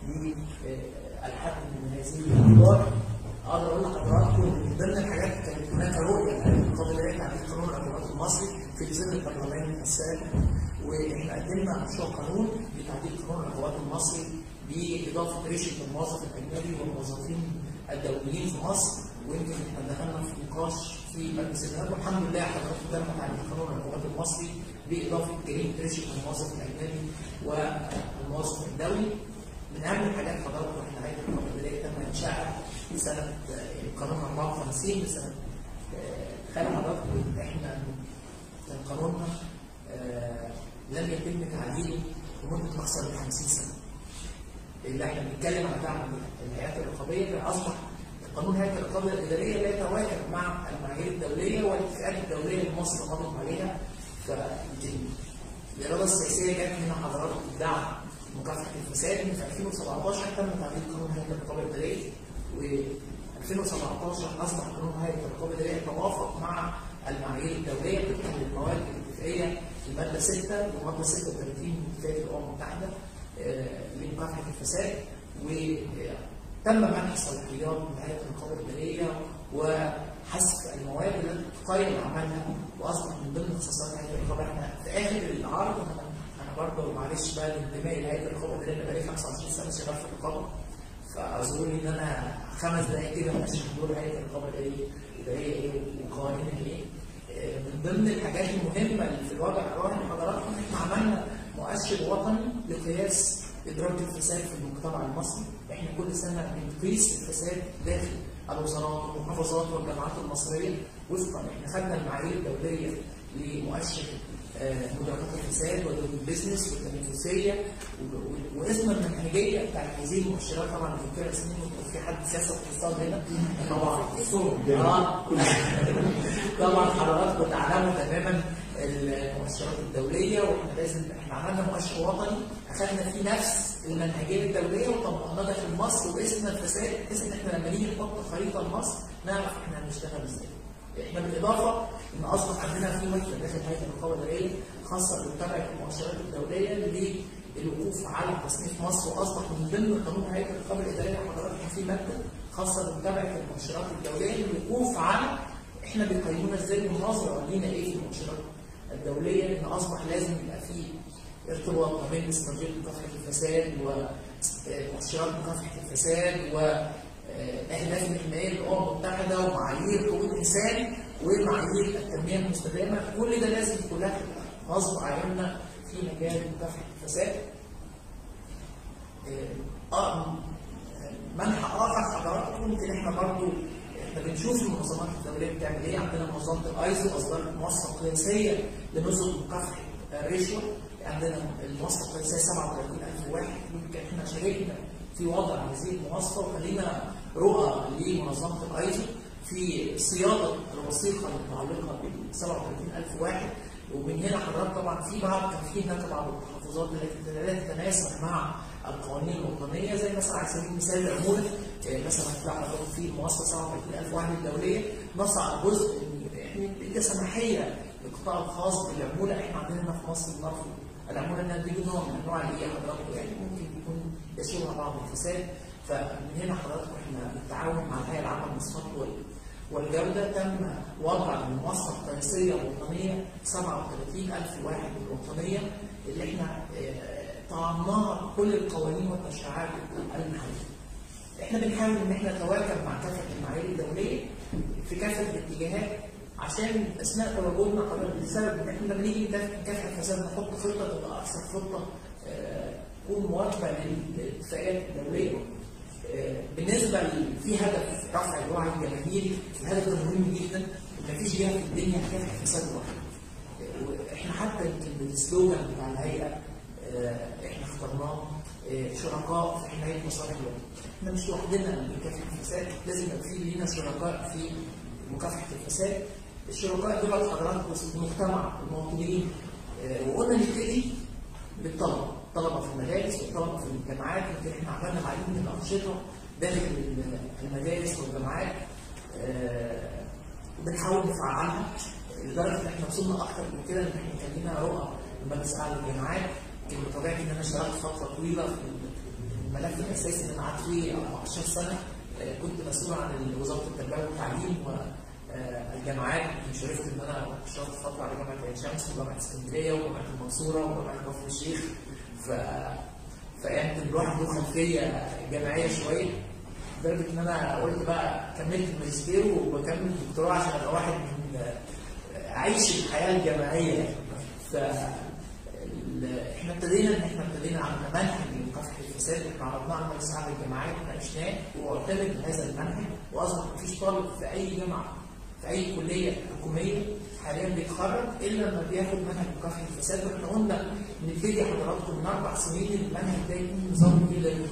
بالحد من هذه الافكار. اقدر اقول لحضراتكم من ضمن الحاجات كانت هناك رؤيه الرقابه الاداريه تعديل قانون العقوبات المصري في ظل البرلمان السابق، واحنا قدمنا مشروع قانون لتعديل قانون العقوبات المصري باضافه ريشه الموظف الاجنبي والموظفين الدوليين في مصر. ويمكن احنا دخلنا في نقاش في مجلس النواب والحمد لله حضراتكم تم تعديل قانون العقوبات المصري باضافه جريمه ريشه الموظف الاجنبي والموظف الدولي. من اهم الحاجات حضراتكم احنا هيئه الرقابه الاداريه تم انشائها في سنه قانون 54 لسنه خلال حضراتكم احنا كان قانوننا لم يتم تعديله لمده اكثر من 50 سنه. اللي احنا بنتكلم عن دعم الهيئات الرقابيه اصبح قانون هيئه الرقابه الاداريه لا يتواكب مع المعايير الدوليه والاتفاقات الدوليه اللي مصر مضت عليها. فالاراده السياسيه جت من حضراتكم بدعم مكافحه الفساد. من 2017 تم تعديل قانون هيئه الرقابه الاداريه، و 2017 اصبح قانون هيئه الرقابه الاداريه يتوافق مع المعايير الدوليه طبقا للمواد الاتفاقيه الماده 6 وماده 36 من اتفاقيه الامم المتحده لمكافحه الفساد. وتم منح صلاحيات من هيئه الرقابه الاداريه وحذف المواد التي تقيم عملها، واصبح من ضمن اختصاصات هيئه الرقابه. احنا في اخر العرض انا برضه معلش بقى لانتمائي لهيئه الرقابه الاداريه، انا بقالي 25 سنه شغال في الرقابه، فاعذروني ان انا 5 دقائق كده ماشي في دور هيئه الرقابه الاداريه ايه وقوانينها ايه. من ضمن الحاجات المهمه اللي في الوضع الراهن حضراتكم احنا عملنا مؤشر وطني لقياس ادراك الفساد في المجتمع المصري. احنا كل سنه بنقيس الفساد داخل الوزارات والمحافظات والجامعات المصريه وفقا احنا خدنا المعايير الدوليه لمؤشر مدركات الفساد والبيزنس والتنافسيه واسم المنهجيه بتاعت هذه المؤشرات. طبعا الدكتور ياسمين في حد سياسه اقتصاد هنا طبعا حضراتكم تعلموا تماما المؤشرات الدوليه، واحنا لازم عملنا مؤشر وطني اخذنا فيه نفس المنهجيه الدوليه وطبقناه داخل مصر واسمنا الفساد، بحيث ان احنا لما نيجي نحط خريطه لمصر نعرف احنا هنشتغل ازاي. احنا بالاضافه ان اصبح عندنا في وحده داخل هيئه الرقابه الاداريه خاصه بمتابعه المؤشرات الدوليه للوقوف على تصنيف مصر، واصبح من ضمن قانون هيئه الرقابه الاداريه حضراتكم في ماده خاصه بمتابعه المؤشرات الدوليه للوقوف على احنا بيقيمونا ازاي والنظره لينا ايه في المؤشرات الدوليه. ان اصبح لازم يبقى في ارتباط ما بين استراتيجيه مكافحه الفساد ومؤشرات مكافحه الفساد واهداف الحمايه للامم المتحده ومعايير حقوق الانسان ومعايير التنميه المستدامه. كل ده لازم كلها تبقى غصب عيوننا في مجال مكافحه الفساد. منح اخر حضراتكم يمكن احنا برضه بنشوف المنظمات الدوليه بتعمل ايه. عندنا منظمه الايزو اصدرت مواصفه قياسيه لنظم مكافحه الرشوه، عندنا المواصفه القياسيه 37000 واحد. يمكن احنا شاركنا في وضع هذه المواصفه وخلينا رؤى لمنظمه الايزو في صياغه الوثيقه المتعلقه ب 37000 واحد. ومن هنا حضرتك طبعا كان في هناك بعض التحفظات التي لا تتناسب مع القوانين الوطنيه، زي مثلا على سبيل المثال العموله. مثلا هتلاقي في مواصفه 37000 واحد الدوليه نص على جزء يعني سماحيه للقطاع الخاص بالعموله. احنا عندنا هنا في مصر بنرفض العموله انها تيجي نوع من انواع الايه حضراتكم يعني ممكن يكون يشيرها بعض الفساد. فمن هنا حضراتكم احنا بالتعاون مع الهيئه العامه للمواصفات والجوده تم وضع المواصفه القياسيه الوطنيه 37000 واحد الوطنيه اللي احنا طعمناها كل القوانين والتشريعات المحليه. احنا بنحاول ان احنا نتواكب مع كافه المعايير الدوليه في كافه الاتجاهات عشان اثناء تواجدنا بسبب ان احنا لما نيجي نكافح الفساد نحط خطه تبقى اكثر خطه تكون مواكبه للاتفاقات الدوليه. بالنسبه في هدف رفع الوعي الجماهيري، الهدف ده مهم جدا. مفيش جهه في الدنيا هتكافح الفساد لوحدها. واحنا حتى يمكن السلوجان بتاع الهيئه احنا اخترناه شركاء في حمايه مصالح الوطن. احنا مش لوحدنا اللي بنكافح الفساد، لازم يبقى في لينا شركاء في مكافحه الفساد. الشركاء دول حضراتكم المجتمع المواطنين. وقلنا نبتدي بالطلبه، الطلبه في المدارس والطلبه في الجامعات. يمكن احنا عملنا معايير من الانشطه داخل المدارس والجامعات بنحاول نفعلها لدرجه ان احنا وصلنا اكثر من كده ان احنا كان لنا رؤى المجلس الاعلى للجامعات. كان بطبيعتي ان انا اشتغلت فتره طويله في الملف الاساسي اللي انا قعدت فيه 14 سنه. كنت مسؤول عن وزاره التربيه والتعليم والجامعات. شرفت ان انا اشتغلت فتره على جامعه عين شمس وجامعه اسكندريه وجامعه المنصوره وجامعه كفر الشيخ. فيعني الواحد له خلفيه جامعيه شويه لدرجه ان انا قلت بقى كملت الماجستير وبكمل الدكتوراه عشان ابقى واحد من اعيش الحياه الجامعيه. احنا ابتدينا عملنا منهج لمكافحه الفساد. احنا عرضناه على مجلس اعلى الجامعات وناقشناه واعتمد هذا المنهج، واصبح مفيش طالب في اي جامعه في اي كليه حكوميه حاليا بيتخرج الا لما بياخد منهج مكافحه الفساد. واحنا قلنا نبتدي حضراتكم من 4 سنين المنهج ده يكون نظام ايه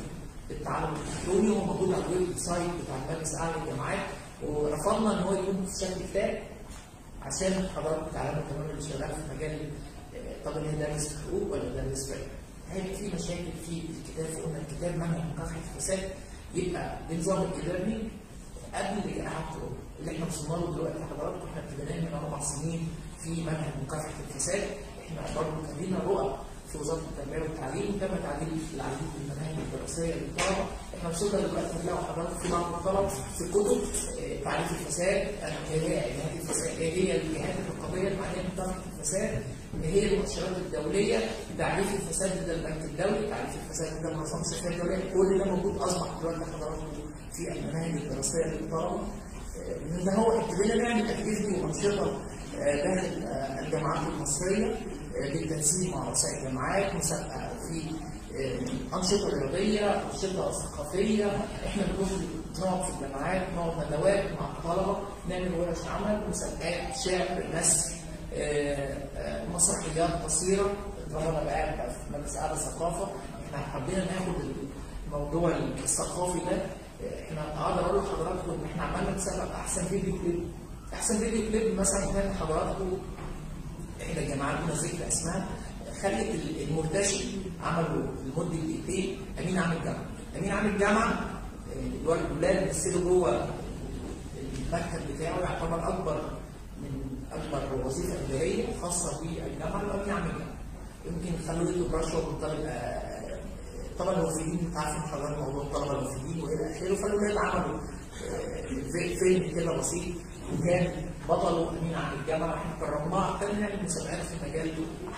التعلم الالكتروني، وهو موجود على الويب سايت بتاع المجلس الاعلى للجامعات، ورفضنا ان هو يكون في شكل كتاب عشان حضراتكم تعلموا كمان اللي شغال في مجال طب اللي دارس حقوق ولا دارس فقه. هيبقى في مشاكل في الكتاب، فقلنا الكتاب منهج مكافحه الفساد يبقى بنظام الاي-ليرنينج قبل اعاده اللي احنا وصلنا له دلوقتي حضراتكم. احنا ابتدينا من 4 سنين في منهج مكافحه الفساد، احنا برضه كان لنا رؤى في وزاره التربيه والتعليم، وتم تعديل العديد من المناهج الدراسيه للطلبه. احنا وصلنا دلوقتي هنلاقوا حضراتكم في بعض الطلب في كتب تعريف الفساد، ايه هي جهات الفساد، ايه هي الجهات الرقابيه المعنيه بمكافحه الفساد، ايه هي المؤشرات الدوليه، تعريف الفساد ده البنك الدولي، تعريف الفساد ده منظمه الصحيه الدوليه، كل ده موجود اصبح دلوقتي حضراتكم في المناهج الدراسيه للطلبه. من ده هو ابتدينا نعمل اكتيفيتي وانشطه داخل الجامعات المصريه بالتنسيق مع رؤساء الجامعات، مسابقه في انشطه رياضيه، انشطه ثقافيه. احنا بنروح نقعد في الجامعات، نقعد ندوات مع الطلبه، نعمل ورش عمل، مسابقات شعر، نثر، مسرحيات قصيره. طالما بقى في مجلس اعلى الثقافه احنا حبينا ناخد الموضوع الثقافي ده. احنا اقدر اقول لحضراتكم ان احنا عملنا مسابقه احسن فيديو كليب. احسن فيديو كليب مثلا كان حضراتكم احدى الجامعات دون ذكر اسمها خلت المرتشي عملوا لمده دقيقتين امين عام الجامعه. امين عام الجامعه الولاد بيمثلوا جوه المكتب بتاعه، يعتبر اكبر وظيفه اداريه خاصه بالجامعه الامين عام الجامعه. يمكن خلوا يدوا رشوه بالطالب طبعا الوافدين، انت عارفين حضرتك موضوع الطلبه الوافدين والى اخره. فالولاد عملوا فيلم كده بسيط، وكان بطله امين عام الجامعه. احنا كرمناه، كان نعمل مسابقات في مجال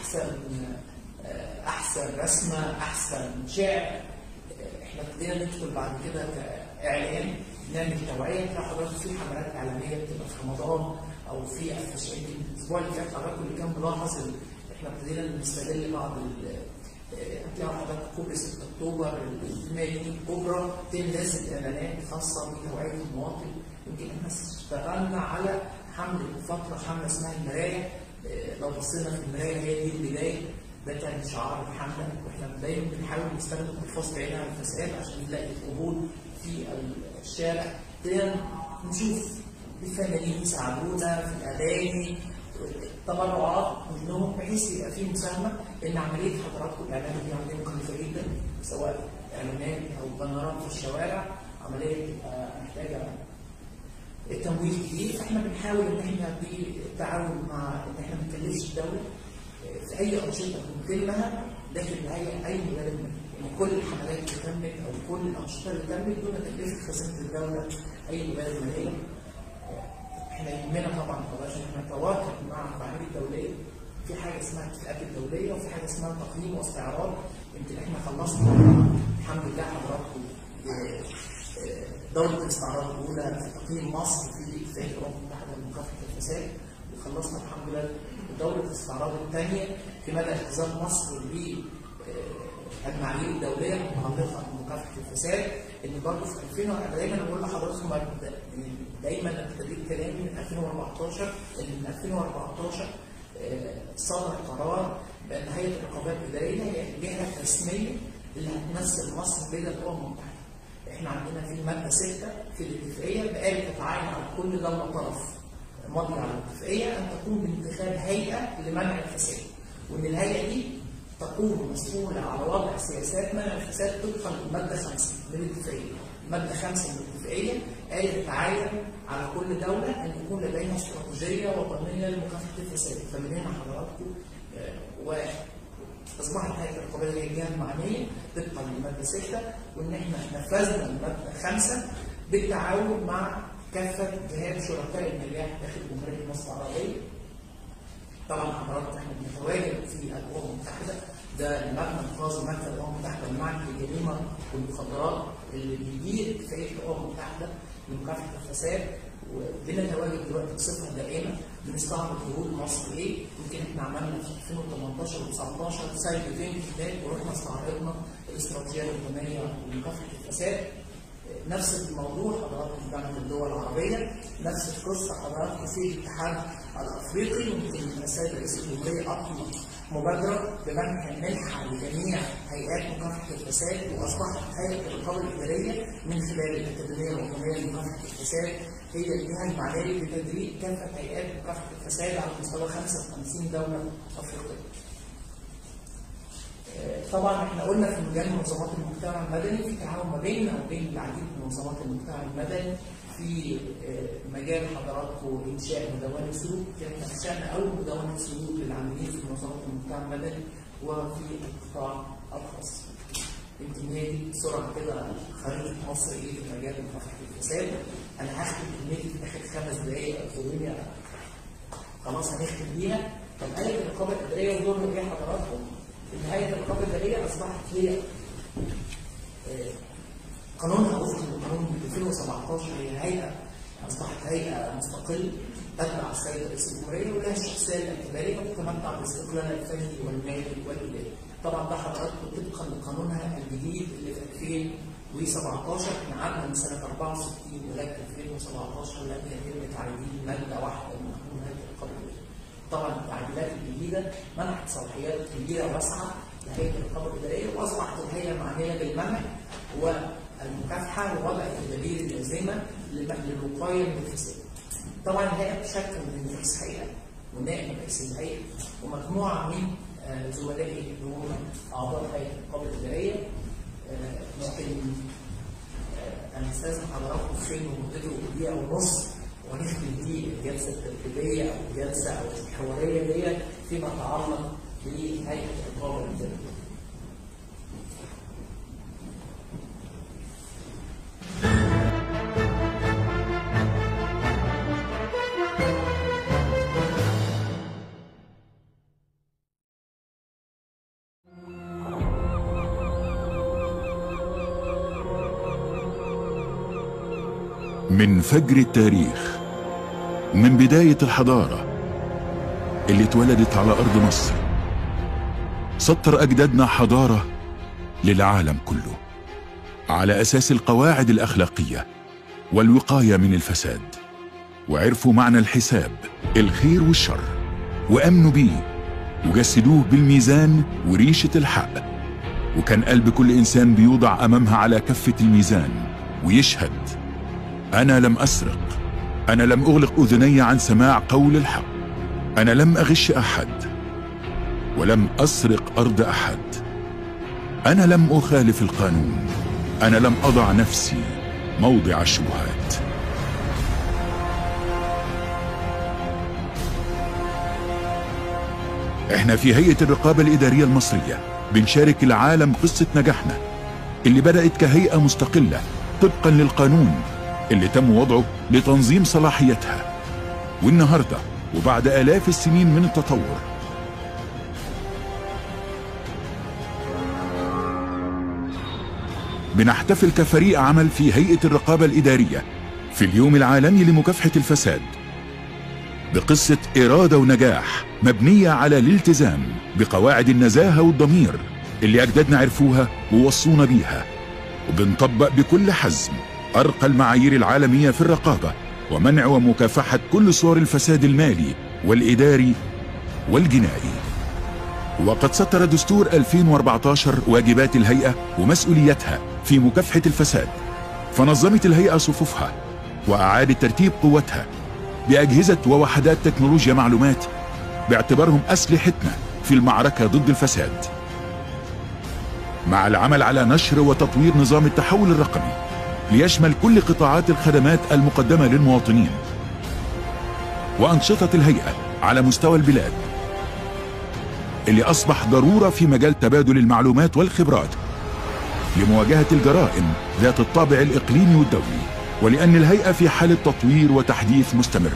احسن رسمه، احسن شعر. احنا ابتدينا ندخل بعد كده كاعلام نعمل توعيه. تلاقي حضرتك في حملات اعلاميه بتبقى في رمضان او في الاسبوع اللي فات حضرتك اللي كان ملاحظ احنا ابتدينا نستغل بعض هتلاقوا حضرتك كوبري 6 اكتوبر، المدينه الكبرى تنزل اعلانات خاصه بتوعيه المواطن. يمكن احنا اشتغلنا على حمله اسمها المرايه. لو بصينا في المرايه هي دي البدايه، ده كان شعار الحمله، واحنا دايما بنحاول نستخدم الفاظ بعيده عن الفساد عشان نلاقي القبول في الشارع. ابتدينا نشوف الفنانين يساعدونا في الاغاني، تبرعات منهم، بحيث يبقى في مساهمه ان عمليه حضراتكم الاعلام دي عمليه مكلفه جدا، سواء اعلانات او بنرات في الشوارع، عمليه بتبقى محتاجه تمويل كتير. فاحنا بنحاول ان احنا بالتعاون مع ان احنا ما نكلفش الدوله في اي انشطه ممكن لها داخل اي مبالغ منها. يعني كل الحملات اللي تمت او كل الانشطه اللي تمت دون تكلفه خزينه الدوله اي مبالغ ماليه. احنا يهمنا طبعا حضرتك احنا نتواكب مع المعايير الدوليه. في حاجه اسمها الاتفاقات الدوليه، وفي حاجه اسمها تقييم واستعراض. يمكن احنا خلصنا الحمد لله حضراتكم دوره الاستعراض الاولى في تقييم مصر في اتفاقيه الامم المتحده لمكافحه الفساد، وخلصنا الحمد لله دوره الاستعراض الثانيه في مدى التزام مصر بالمعايير الدوليه المتعلقه بمكافحه الفساد. ان برضه في 2000 دايما بقول لحضراتكم دايما ابتديت كلامي من 2014 ان من 2014 صدر قرار بان هيئه الرقابات الاداريه هي الجهه الرسميه اللي هتمثل مصر بين الامم المتحده. احنا عندنا في الماده 6 في الاتفاقيه بقى تتعين على كل دوله طرف ماضي على الاتفاقيه ان تقوم بانتخاب هيئه لمنع الفساد، وان الهيئه دي تكون مسؤوله على وضع سياسات منع الفساد طبقا للماده 5 من الاتفاقيه. الماده 5 من الاتفاقيه قالت تتعين على كل دوله ان يكون لديها استراتيجيه وطنيه لمكافحه الفساد. فمن هنا حضراتكم واصبحت هيئه الرقابه هي الجهه المعنيه طبقا للماده 6، وان احنا نفذنا الماده 5 بالتعاون مع كافه جهات شركاء النجاح داخل جمهوريه مصر العربيه. طبعا حضراتكم احنا بنتواجد في الامم المتحده، ده المبنى الخاص بمكتب الامم المتحده المعني للجريمه والمخدرات اللي بيدير اتفاقيه الامم المتحده لمكافحه الفساد، وبنتواجد دلوقتي بصفه دائمه بنستعرض جهود مصر ايه. يمكن احنا عملنا في 2018 و19 سايد ايفنت هناك ورحنا استعرضنا الاستراتيجيه الوطنيه لمكافحه الفساد. نفس الموضوع حضراتكم في جامعه الدول العربيه، نفس القصه حضراتكم في الاتحاد الافريقي. يمكن السيد رئيس الجمهوريه اطلق مبادره بمنح المنحه لجميع هيئات مكافحه الفساد، واصبحت هيئه الرقابه الاداريه من خلال الاكاديميه الوطنيه لمكافحه الفساد هي الجهه المعنيه بتدريب كافه هيئات مكافحه الفساد على مستوى 55 دوله افريقيه. طبعا احنا قلنا في مجال منظمات المجتمع المدني في تعاون ما بيننا وبين العديد من منظمات المجتمع المدني في مجال حضراتكم انشاء مدونه سلوك. احنا انشانا اول مدونه سلوك للعاملين في منظمات المجتمع المدني وفي القطاع الخاص. يمكن هي دي بسرعه كده خريطه مصر ايه في مجال مكافحه الفساد. انا هختم كلمتي في اخر 5 دقائق اعذروني خلاص هنختم بيها. طب هيئه الرقابه الاداريه ودورها ايه حضراتكم؟ ان هيئه الرقابه الاداريه اصبحت هي قانونها وفقا لقانون 2017 هي هيئه اصبحت هيئه مستقله تتبع السيد رئيس الجمهوريه ولها الشخصيه الاعتباريه وتتمتع باستقلالها الفني والمالي والاداري. طبعا ده حضراتكم طبقا لقانونها الجديد اللي في 2017 احنا عدنا من سنه 64 لغايه 2017 لم يتم تعديل ماده واحده من قانون هيئه الرقابه الاداريه. طبعا التعديلات الجديده منحت صلاحيات كبيره واسعه لهيئه الرقابه الاداريه واصبحت الهيئه معنيه بالمنع والمكافحه ووضع التدابير اللازمه للوقايه من الفساد. طبعا الهيئه بتشكل من رئيس هيئه ونائب رئيس الهيئه ومجموعه من زملائي اللي هم اعضاء هيئه الرقابه الاداريه. ممكن انا استاذن حضراتكم فين ومدته دقيقه ونص ونختم دي الجلسه الترتيبيه او الجلسه او الحواريه ديت فيما يتعلق بهيئه الرقابه الاداريه. من فجر التاريخ، من بداية الحضارة اللي اتولدت على أرض مصر، سطر أجدادنا حضارة للعالم كله على أساس القواعد الأخلاقية والوقاية من الفساد، وعرفوا معنى الحساب الخير والشر وأمنوا بيه وجسدوه بالميزان وريشة الحق. وكان قلب كل إنسان بيوضع أمامها على كفة الميزان ويشهد: أنا لم أسرق، أنا لم أغلق أذني عن سماع قول الحق، أنا لم أغش أحد ولم أسرق أرض أحد، أنا لم أخالف القانون، أنا لم أضع نفسي موضع الشبهات. احنا في هيئة الرقابة الإدارية المصرية بنشارك العالم قصة نجاحنا اللي بدأت كهيئة مستقلة طبقا للقانون اللي تم وضعه لتنظيم صلاحيتها. والنهاردة وبعد آلاف السنين من التطور بنحتفل كفريق عمل في هيئة الرقابة الإدارية في اليوم العالمي لمكافحة الفساد بقصة إرادة ونجاح مبنية على الالتزام بقواعد النزاهة والضمير اللي أجدادنا عرفوها ووصونا بيها، وبنطبق بكل حزم أرقى المعايير العالمية في الرقابة ومنع ومكافحة كل صور الفساد المالي والإداري والجنائي. وقد سطر دستور 2014 واجبات الهيئة ومسؤوليتها في مكافحة الفساد، فنظمت الهيئة صفوفها وأعادت ترتيب قوتها بأجهزة ووحدات تكنولوجيا معلومات باعتبارهم أسلحتنا في المعركة ضد الفساد، مع العمل على نشر وتطوير نظام التحول الرقمي ليشمل كل قطاعات الخدمات المقدمة للمواطنين وأنشطة الهيئة على مستوى البلاد اللي أصبح ضرورة في مجال تبادل المعلومات والخبرات لمواجهة الجرائم ذات الطابع الإقليمي والدولي، ولأن الهيئة في حالة تطوير وتحديث مستمر.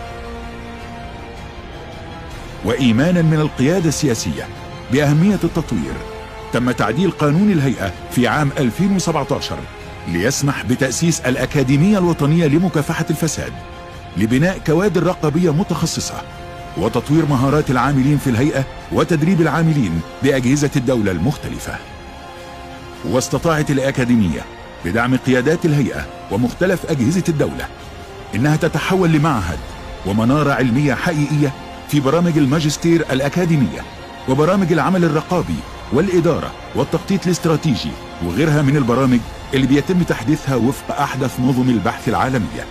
وإيمانا من القيادة السياسية بأهمية التطوير، تم تعديل قانون الهيئة في عام 2017 ليسمح بتأسيس الأكاديمية الوطنية لمكافحة الفساد لبناء كوادر رقابية متخصصة وتطوير مهارات العاملين في الهيئة وتدريب العاملين بأجهزة الدولة المختلفة. واستطاعت الأكاديمية بدعم قيادات الهيئة ومختلف أجهزة الدولة إنها تتحول لمعهد ومنارة علمية حقيقية في برامج الماجستير الأكاديمية وبرامج العمل الرقابي والإدارة والتخطيط الاستراتيجي وغيرها من البرامج اللي بيتم تحديثها وفق أحدث نظم البحث العالمية.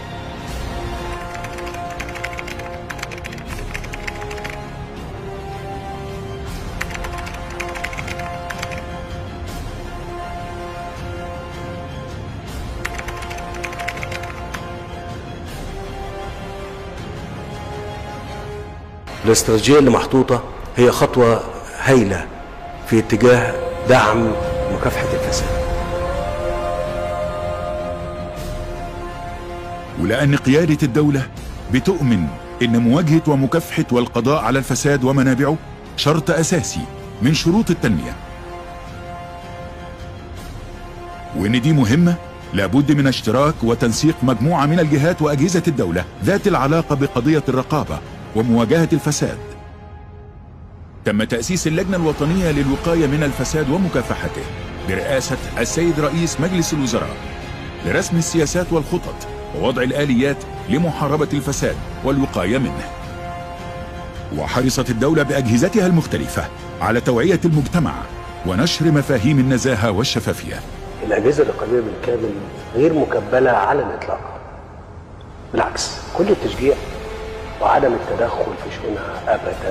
الاستراتيجية اللي محطوطة هي خطوة هايلة في اتجاه دعم مكافحة الفساد. ولأن قيادة الدولة بتؤمن إن مواجهة ومكافحة والقضاء على الفساد ومنابعه شرط أساسي من شروط التنمية، وإن دي مهمة لابد من اشتراك وتنسيق مجموعة من الجهات وأجهزة الدولة ذات العلاقة بقضية الرقابة ومواجهة الفساد. تم تأسيس اللجنة الوطنية للوقاية من الفساد ومكافحته برئاسة السيد رئيس مجلس الوزراء لرسم السياسات والخطط ووضع الآليات لمحاربة الفساد والوقاية منه. وحرصت الدولة بأجهزتها المختلفة على توعية المجتمع ونشر مفاهيم النزاهة والشفافية. الأجهزة الرقابية بالكامل غير مكبلة على الإطلاق، بالعكس كل التشجيع وعدم التدخل في شؤونها أبدا.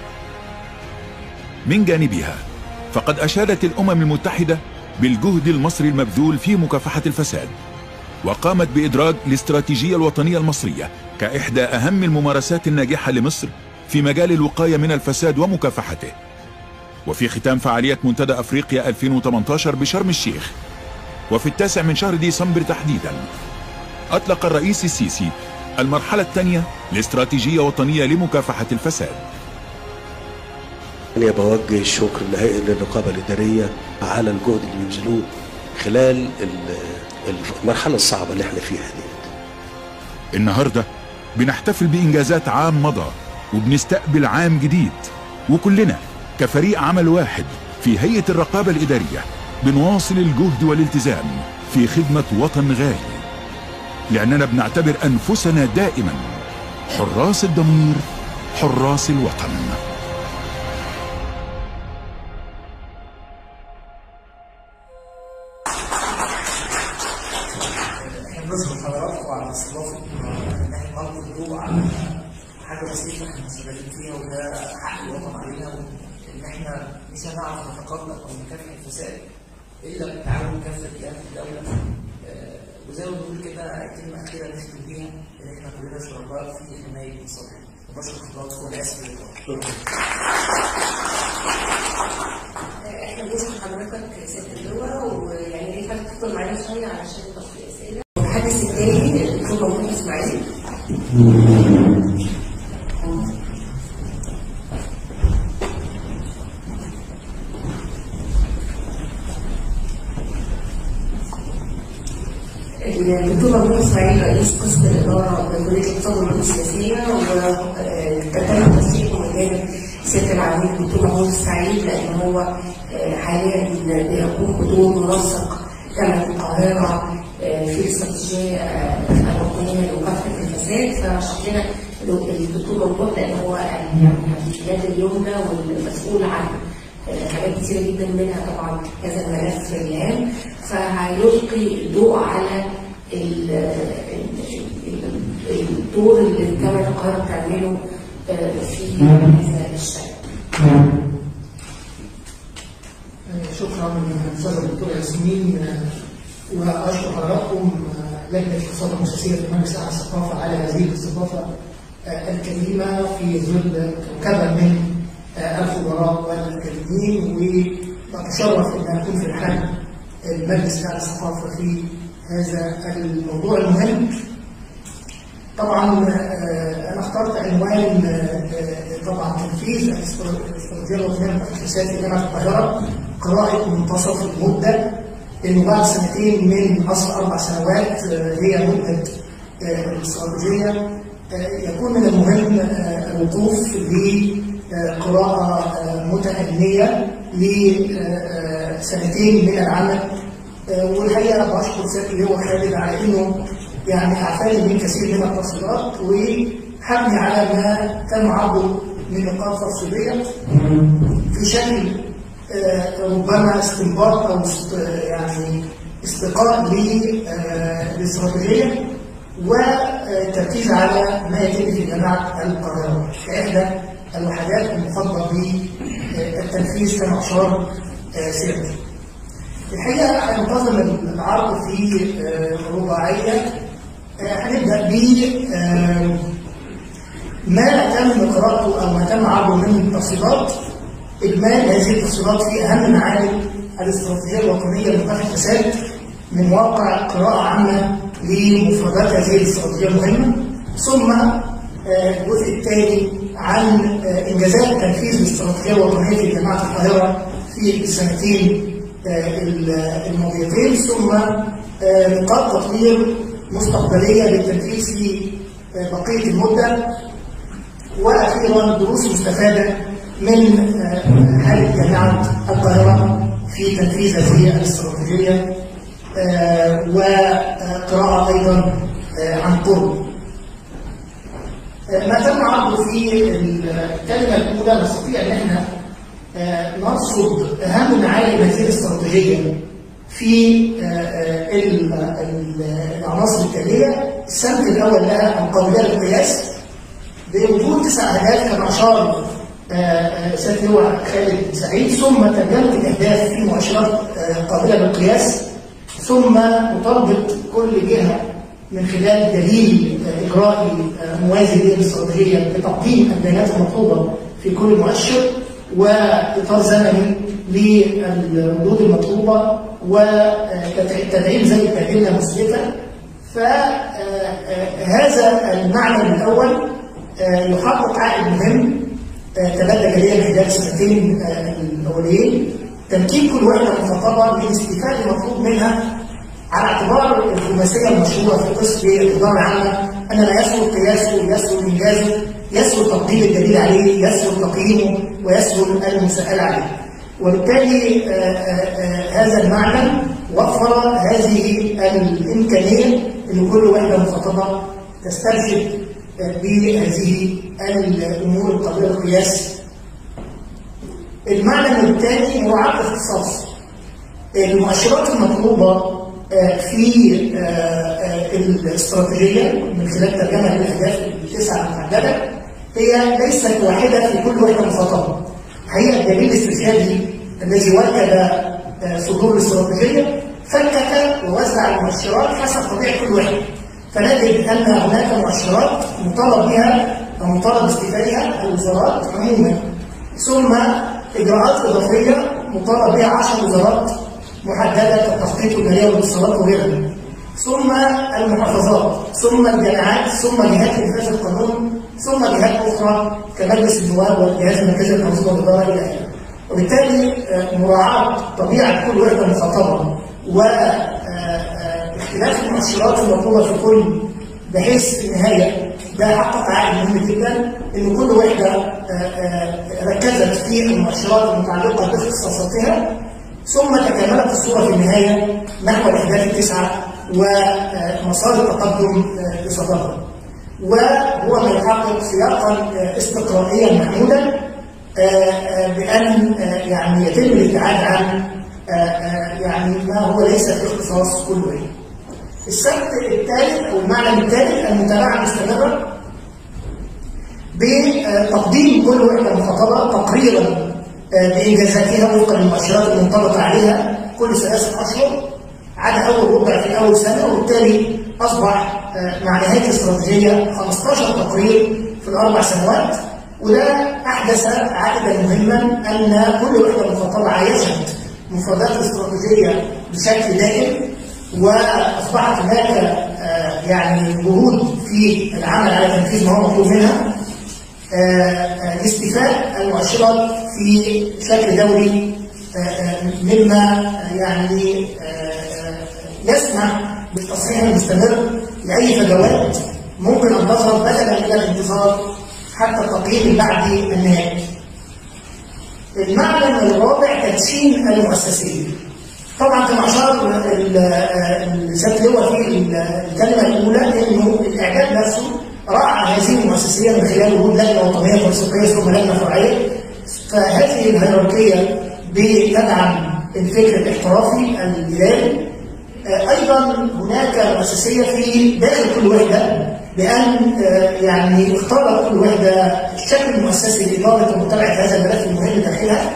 من جانبها فقد أشادت الأمم المتحدة بالجهد المصري المبذول في مكافحة الفساد، وقامت بإدراج الاستراتيجية الوطنية المصرية كإحدى أهم الممارسات الناجحة لمصر في مجال الوقاية من الفساد ومكافحته. وفي ختام فعالية منتدى أفريقيا 2018 بشرم الشيخ، وفي 9 من شهر ديسمبر تحديدا، أطلق الرئيس السيسي المرحلة الثانية لاستراتيجية وطنية لمكافحة الفساد. أنا بوجه الشكر لهيئة الرقابة الإدارية على الجهد اللي بيبذلوه خلال المرحلة الصعبة اللي احنا فيها دي. النهاردة بنحتفل بإنجازات عام مضى وبنستقبل عام جديد، وكلنا كفريق عمل واحد في هيئة الرقابة الإدارية بنواصل الجهد والالتزام في خدمة وطن غالي، لأننا بنعتبر أنفسنا دائما حراس الضمير، حراس الوطن. بشكر حضراتكم على استضافه ان احنا نلقي الضوء على حاجه بسيطه احنا شغالين فيها، وده حق الوطن علينا، وان احنا مش هنعرف نتقدم او نكافح الفساد الا بالتعاون كافه جهات الدوله. وزي ما بنقول كده كلمه اخيره نختم بيها ان احنا كلنا شركاء في حمايه مصالحنا. وبشكر حضراتكم والاسف احنا بنشكر حضرتك سياده اللواء، ويعني دي حاجه تفضل معانا شويه علشان نطلع في اسئله. المحدث الثاني الدكتور محمود اسماعيل. الدكتور محمود اسماعيل رئيس قسم الاداره بكليه الاقتصاد والعلوم السياسيه، وتم ترشيحه من جانب سياده العميد الدكتور محمود اسماعيل لان هو حاليا بيقوم بدور منسق جامعه القاهره في الاستراتيجيه الوطنيه لمكافحه الفساد. فرشح لنا الدكتور محمود لان هو اليد اليمنى والمسؤول عن حاجات كتيره جدا، منها طبعا هذا الملف الهام، فهيلقي الضوء على الدور اللي جامعه القاهره بتعمله في هذا الشأن. شكرا للاستاذه الدكتوره ياسمين، واشكر حضراتكم لجنه الاقتصاد المؤسسيه لمجلس اعلى الثقافه على هذه الاستضافه الكريمه في ظل كوكبه من الخبراء والاكاديميين، ونتشرف ان اكون في محل المجلس الاعلى للثقافه في هذا الموضوع المهم. طبعا انا اخترت عنوان طبعا تنفيذ الاستراتيجيه الوطنيه لمكافحه الفساد في جامعه القاهره، قراءه منتصف المده، انه بعد سنتين من اصل 4 سنوات هي مده الاستراتيجيه، يكون من المهم الوقوف لقراءه متأنية لسنتين من العمل. والحقيقه بشكر سياده اللواء خالد على انه يعني اعفاني من كثير من التفصيلات، وحملي على ما تم عرضه من نقاط تفصيليه في شكل ربما استنباط او يعني استقاء للاستراتيجيه والتركيز على ما يتم في جامعه القاهره كاحدى الوحدات المخاطبه بالتنفيذ كما اشار سيادتي. الحقيقه هننتظم العرض في رباعيه. هنبدا ب ما تم قراءته او ما تم عرضه من تفصيلات. اجمال هذه التفصيلات في اهم معاني الاستراتيجيه الوطنيه لمكافحه الفساد من واقع قراءه عامه لمفردات هذه الاستراتيجيه المهمه، ثم الجزء الثاني عن انجازات تنفيذ الاستراتيجيه الوطنيه في جامعه القاهره في السنتين الماضيتين، ثم نقاط تطوير مستقبليه للتنفيذ في بقيه المده، واخيرا دروس مستفاده من حاله جامعه القاهره في تنفيذ هذه الاستراتيجيه، وقراءه ايضا عن قرب. ما تم عرضه في الكلمه الاولى نستطيع ان احنا نرصد اهم معاني هذه الاستراتيجيه في العناصر التاليه. السمت الاول لها القابليه للقياس بوجود 9 اهداف كما اشار سيادة اللواء خالد سعيد، ثم ترجمه الاهداف في مؤشرات قابله للقياس، ثم مطالبه كل جهه من خلال دليل اجرائي موازي للاستراتيجيه بتقديم البيانات المطلوبه في كل مؤشر، واطار زمني للردود المطلوبه، وتدعيم زي التدعيم مثبته. فهذا المعنى الاول يحقق عائد مهم تبادل جليا خلال السنتين الاوليين، تمكين كل وحده مخاطبه من الاستفاده المطلوب منها على اعتبار الخماسيه المشهوره في قسم الاداره العامه ان لا يسهل قياسه، يسهل انجازه، يسهل تقديم الدليل عليه، يسهل تقييمه، ويسهل المساءله عليه. وبالتالي هذا المعنى وفر هذه الامكانيه ان كل وحده مخاطبه تسترشد بهذه الامور القابله للقياس. المعنى الثاني مراعاه الاختصاص. المؤشرات المطلوبه في الاستراتيجيه من خلال ترجمه للاهداف التسعه المحدده هي ليست واحده في كل وحده مخاطبه. هي الدليل الاستشهادي الذي وكل صدور الاستراتيجيه فكك ووزع المؤشرات حسب طبيعه كل وحده. فنجد ان هناك مؤشرات مطالب بها او مطالب باستيفائها الوزارات عموما، ثم اجراءات اضافيه مطالب بها 10 وزارات محدده كالتخطيط والماليه والاتصالات وغيرها، ثم المحافظات، ثم الجامعات، ثم جهات انفاذ القانون، ثم جهات اخرى كمجلس النواب والجهاز المركزي للتنظيم والاداره الى اخره. وبالتالي مراعاه طبيعه كل وحده مخاطبه واختلاف المؤشرات المطلوبه في كل، بحيث في النهايه ده حقق عائد مهم جدا ان كل وحده ركزت في المؤشرات المتعلقه باختصاصاتها، ثم تكاملت الصوره في النهايه نحو الاهداف التسعه ومسار التقدم بصددها. وهو ما يحقق سياقا استقرائيا محمودا بان يعني يتم الابتعاد عن يعني ما هو ليس في اختصاص كل وحده. السبت الثالث او المعنى الثالث المتابعه المستمره بتقديم كل وحده مخاطبه تقريرا بانجازاتها وفقا للمؤشرات المنطبقه عليها كل 3 اشهر عدا اول ربع في اول سنه، وبالتالي اصبح مع نهايه الاستراتيجيه 15 تقرير في ال4 سنوات. وده احدث عائدا مهما ان كل وحده مخاطبه عايشت مفردات الاستراتيجيه بشكل دائم، واصبحت هناك يعني جهود في العمل على تنفيذ ما هو مطلوب منها لاستيفاء المؤشرات في شكل دوري، مما يعني يسمح بالتصحيح المستمر لاي فجوات ممكن ان تظهر بدلا من الانتظار حتى التقييم البعدي النهائي. المعنى الرابع تدشين المؤسسيه. طبعا كما اشار سيادة اللواء في الكلمه الاولى انه الاعداد نفسه راعى هذه المؤسسيه من خلال وجود لجنه وطنيه تنسيقيه ثم لجنه فرعيه. فهذه الهيراركيه بتدعم الفكر الاحترافي الاداري. ايضا هناك مؤسسيه في داخل كل وحده بان يعني اختارت كل وحده الشكل المؤسسي لاداره ومتابعه هذا الملف المهم داخلها.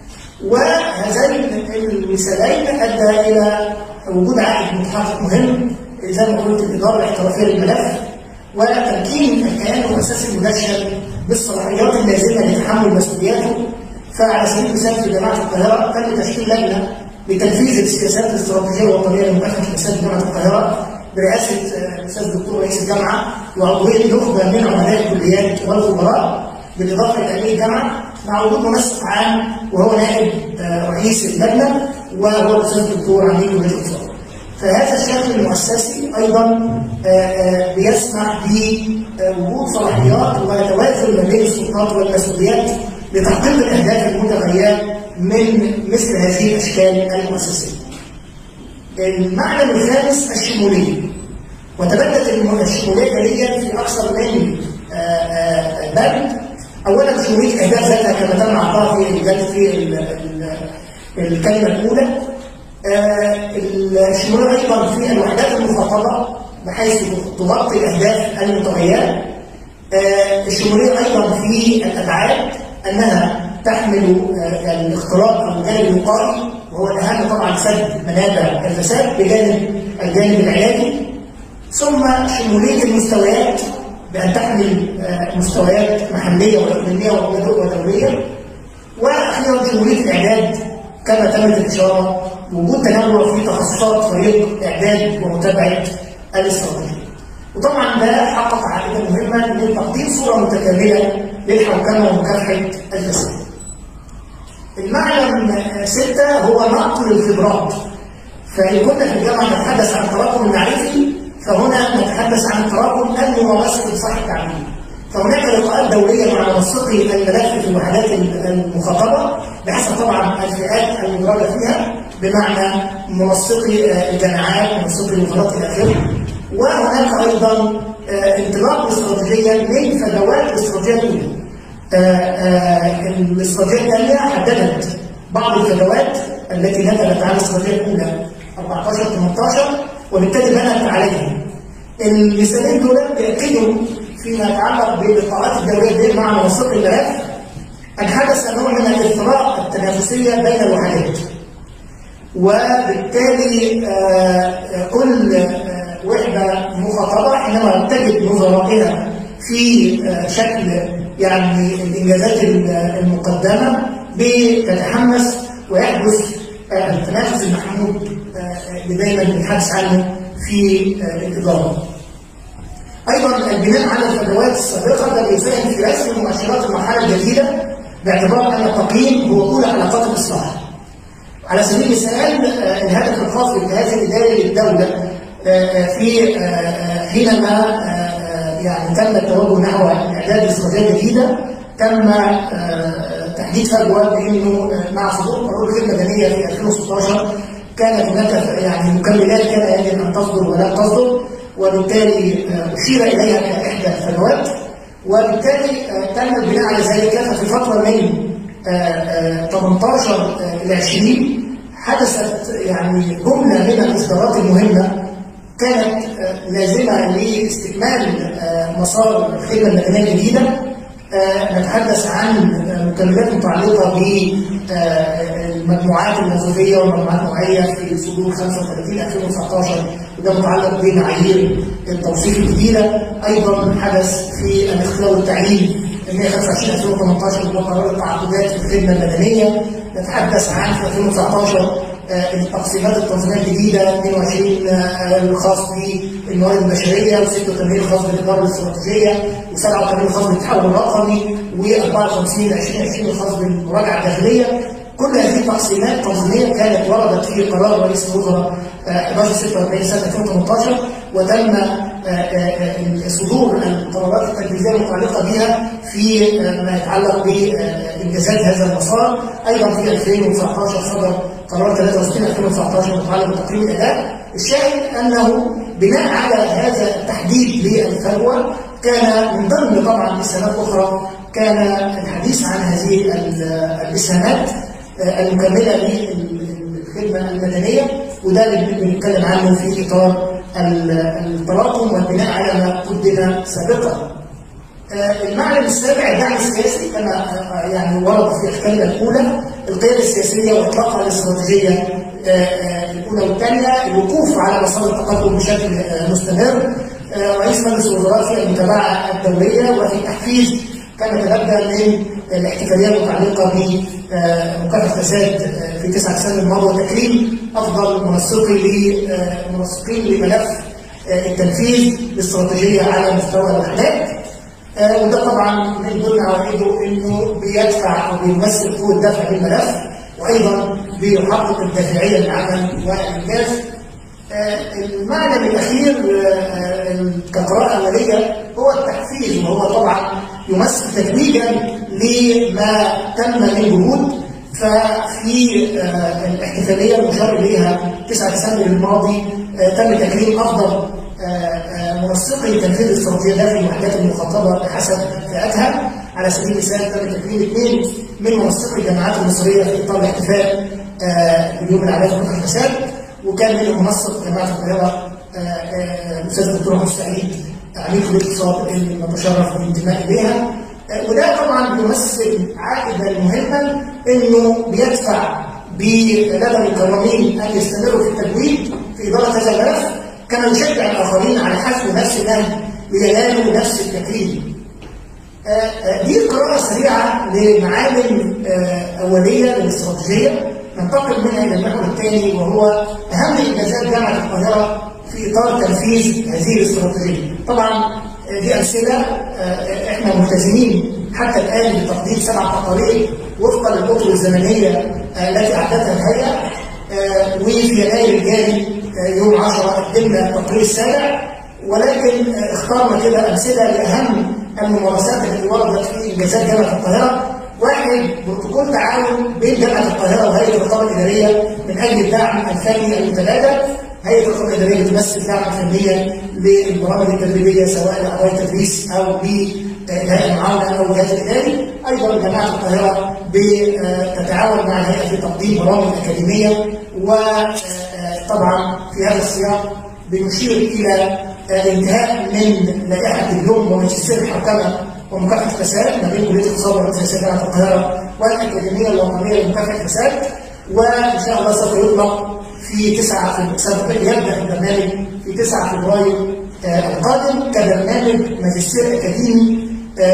وهذين المثالين ادى الى وجود عائد متحقق مهم زي ما قلت الاداره الاحترافيه للملف وتمكين الكيان المؤسسي المدشن بالصلاحيات اللازمه لتحمل مسؤولياته. فعلى سبيل المثال في جامعه القاهره تم تشكيل لجنه لتنفيذ السياسات الاستراتيجيه الوطنيه لمكافحه الفساد جامعه القاهره برئاسه الاستاذ الدكتور رئيس الجامعه وعضويه نخبه من عملاء الكليات والخبراء بالاضافه الى امين الجامعه مع وجود منسق عام وهو نائب رئيس اللجنه وهو الاستاذ الدكتور عميد كليه الاقتصاد. فهذا الشكل المؤسسي ايضا بيسمح بوجود صلاحيات وتوازن ما بين السلطات والمسؤوليات لتحقيق الاهداف المتغيره من مثل هذه الاشكال المؤسسيه. المعنى الخامس الشموليه. وتبدت الشموليه دي في اكثر من بند. اولا شموليه اهداف ذاتها كما تم اعطاها في الكلمه الاولى. الشموليه ايضا في الوحدات المخاطبه بحيث تغطي الاهداف المتغيره. الشموليه ايضا في الابعاد انها تحمل الاختراق او الجانب الوقائي وهو الاهم طبعا سد منابع الفساد بجانب الجانب العلاجي. ثم شموليه المستويات بان تحمل مستويات محليه واقليميه ودوليه. واخيرا شموليه الاعداد كما تمت الاشاره وجود تنوع في تخصصات فريق اعداد ومتابعه الاستراتيجيه. وطبعا ده حقق عائده مهمه من تقديم صوره متكامله للحوكمه ومكافحه الفساد. المعلم 6 هو نقل الخبرات. فإن كنا في الجامعة نتحدث عن التراكم المعرفي فهنا نتحدث عن التراكم الممارسي في صح التعليم. فهناك لقاءات دولية مع منسقي الملف في الوحدات المخاطبة بحسب طبعا الفئات المدرجة فيها بمعنى منسقي الجامعات منسقي الوزارات إلى آخره. وهناك أيضا انطلاق استراتيجية من فجوات الاستراتيجية الأولى. الاستراتيجيه الثانيه حددت بعض الفجوات التي نتجت عن الاستراتيجيه الاولى 14 18 وبالتالي بنت عليها. المثالين دول بيأكدوا فيما يتعلق باللقاءات الدوليه دي مع منسق الملف ان حدث نوع من الافتراء التنافسيه بين الوحدات. وبالتالي كل وحده مخاطبه حينما تجد نظرائها في شكل يعني الانجازات المقدمه بتتحمس ويحدث التنافس المحمود اللي دايما بنحدث عنه في الاداره. ايضا البناء على الفجوات السابقه ده بيساهم في رسم مؤشرات المرحله الجديده باعتبار ان التقييم هو اولى علاقات الاصلاح. على سبيل المثال الهدف الخاص بالجهاز الاداري للدوله في حينما يعني تم التوجه نحو اعداد استراتيجيه جديده تم تحديد فجوه بانه مع صدور قانون الخدمه المدنيه في 2016 كانت هناك يعني مكملات كان يجب ان تصدر ولا تصدر وبالتالي اشير اليها كاحدى الفجوات وبالتالي تم البناء على ذلك. ففي فتره من 18 الى 20 حدثت يعني جمله من الاصدارات المهمه كانت لازمه لاستكمال مسار الخدمه المدنيه الجديده. نتحدث عن مكملات متعلقه بالمجموعات الوظيفيه والمجموعات النوعيه في صدور 35 2019 وده متعلق بمعايير التوصيف الجديده. ايضا حدث في الاختيار والتعيين 125 2018 وهو قرار التعاقدات في الخدمه المدنيه. نتحدث عن في 2019 التقسيمات التنظيميه الجديده 22 الخاص بالموارد البشريه و86 الخاص بالاداره الاستراتيجيه و87 الخاص بالتحول الرقمي و54 2020 الخاص بالمراجعه الداخليه. كل هذه التقسيمات التنظيميه كانت وردت في قرار رئيس الوزراء 11/46 سنه 2018 وتم صدور القرارات التنفيذيه المتعلقه بها في ما يتعلق بانجازات هذا المسار. ايضا في 2019 صدر قرار 63 2019 متعلق بتقييم الاداء. الشاهد انه بناء على هذا التحديد للفجوه كان من ضمن طبعا إسهامات أخرى كان الحديث عن هذه الإسهامات المكملة للخدمة المدنية، وده اللي بنتكلم عنه في إطار التراكم والبناء على ما قدم سابقا. المعلم السابع الدعم السياسي كما يعني ورد في الكلمة الأولى، القيادة السياسية وإطلاقها الاستراتيجية الأولى والثانية، الوقوف على مسار التقدم بشكل مستمر، رئيس مجلس الوزراء في المتابعة الدورية وفي التحفيز كما تبدأ من الاحتفالية المتعلقة بمكافحة الفساد في 9 سنين الماضية وتكريم أفضل منسقين لملف التنفيذ الاستراتيجية على مستوى الوحدات. وده طبعا من ضمن عوائده انه بيدفع او بيمثل قوه دفع للملف، وايضا بيحقق الدافعيه للعمل والانجاز. المعنى الاخير كقراءه اوليه هو التحفيز، وهو طبعا يمثل تتويجا لما تم من جهود. ففي الاحتفاليه المشار اليها 9 ديسمبر الماضي تم تكريم افضل منسقي تنفيذ الاستراتيجيه داخل الوحدات المخاطبه بحسب فئاتها. على سبيل المثال تم تكريم 2 من منسقي الجامعات المصريه في اطار الاحتفال باليوم العالمي لمكافحه الفساد، وكان منهم منسق جامعه القاهره الاستاذ الدكتور محمود سعيد عميد كليه الاقتصاد اللي نتشرف بالانتماء اليها. وده طبعا بيمثل عائدا مهما انه بيدفع بلدى المكرمين ان يستمروا في التجويد في اداره هذا الملف، كما يشجع الاخرين على حسب نفس النهج لينالوا نفس التكريم. دي قراءه سريعه لمعالم اوليه للاستراتيجيه، ننتقل منها الى المحور الثاني وهو اهم انجازات جامعه القاهره في اطار تنفيذ هذه الاستراتيجيه. طبعا دي امثله احنا ملتزمين حتى الان بتقديم 7 تقارير وفقا للاطر الزمنيه التي اعدتها الهيئه، وفي يناير الجاري يوم 10 قدمنا التقرير السابع، ولكن اخترنا كده امثله لاهم الممارسات التي وردت في انجازات جامعه القاهره. 1 بروتوكول تعاون بين جامعه القاهره وهيئه الرقابه الاداريه من اجل الدعم الفني المتبادل. هيئه الرقابه الاداريه بتمثل دعما فنيا للبرامج التدريبيه سواء لاعضاء التدريس او للهيئه المعاونه او الجهاز الاداري. ايضا جامعه القاهره بتتعاون مع الهيئه في تقديم برامج اكاديميه، وطبعا في هذا السياق بنشير الى الانتهاء من لائحه دبلوم وماجستير الحوكمه ومكافحه الفساد ما بين كليه الاقتصاد ومدرسه جامعه القاهره والاكاديميه الوطنيه لمكافحه الفساد، وان شاء الله سوف يطلق في 9 سوف يبدا البرنامج في 9 فبراير القادم كبرنامج ماجستير اكاديمي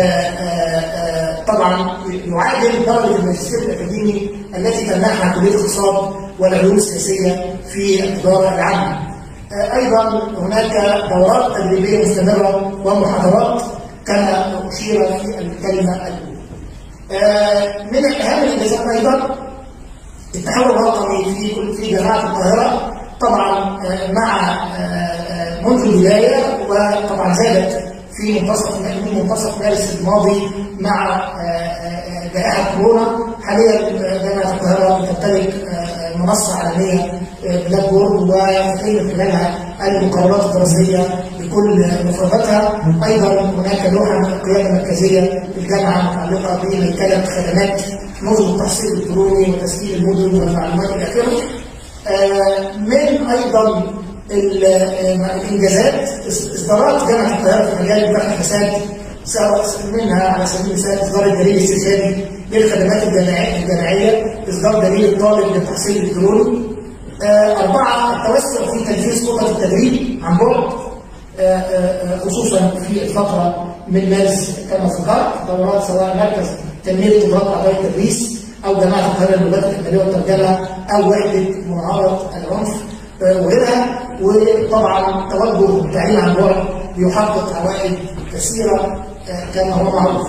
طبعا يعادل درجه الماجستير الاكاديمي التي تمنحها كليه الاقتصاد والعلوم السياسيه في الاداره العامه. ايضا هناك دورات تدريبيه مستمره ومحاضرات كما اشير في الكلمه الاولى. من اهم الانجازات ايضا التحول الرقمي في جامعه القاهره، طبعا مع منذ البدايه، وطبعا زادت في منتصف مارس الماضي مع جائحه كورونا. حاليا جامعه القاهره تمتلك منصه عالميه بلاك بورد وتقيم من خلالها المقررات الدراسيه بكل مفرداتها. ايضا هناك لوحه من القياده المركزيه للجامعه متعلقه بميكنه خدمات نظم التحصيل الالكتروني وتسجيل المدن والمعلومات الى اخره. من ايضا الانجازات اصدارات جامعه القاهره في مجال مكافحه الفساد، منها على سبيل المثال اصدار الدليل الاستشهادي للخدمات الجامعيه، اصدار دليل الطالب للتحصيل الالكتروني. 4 التوسع في تنفيذ خطط التدريب عن بعد، خصوصا في الفتره من مارس كما ذكرت، دورات سواء مركز تنميه قدرات اعضاء التدريس او جامعه القاهره للغات الاجنبيه والترجمه او وحده معارضه العنف وغيرها. وطبعا توجه التعليم عن بعد بيحقق عوائد كثيره كما هو معروف.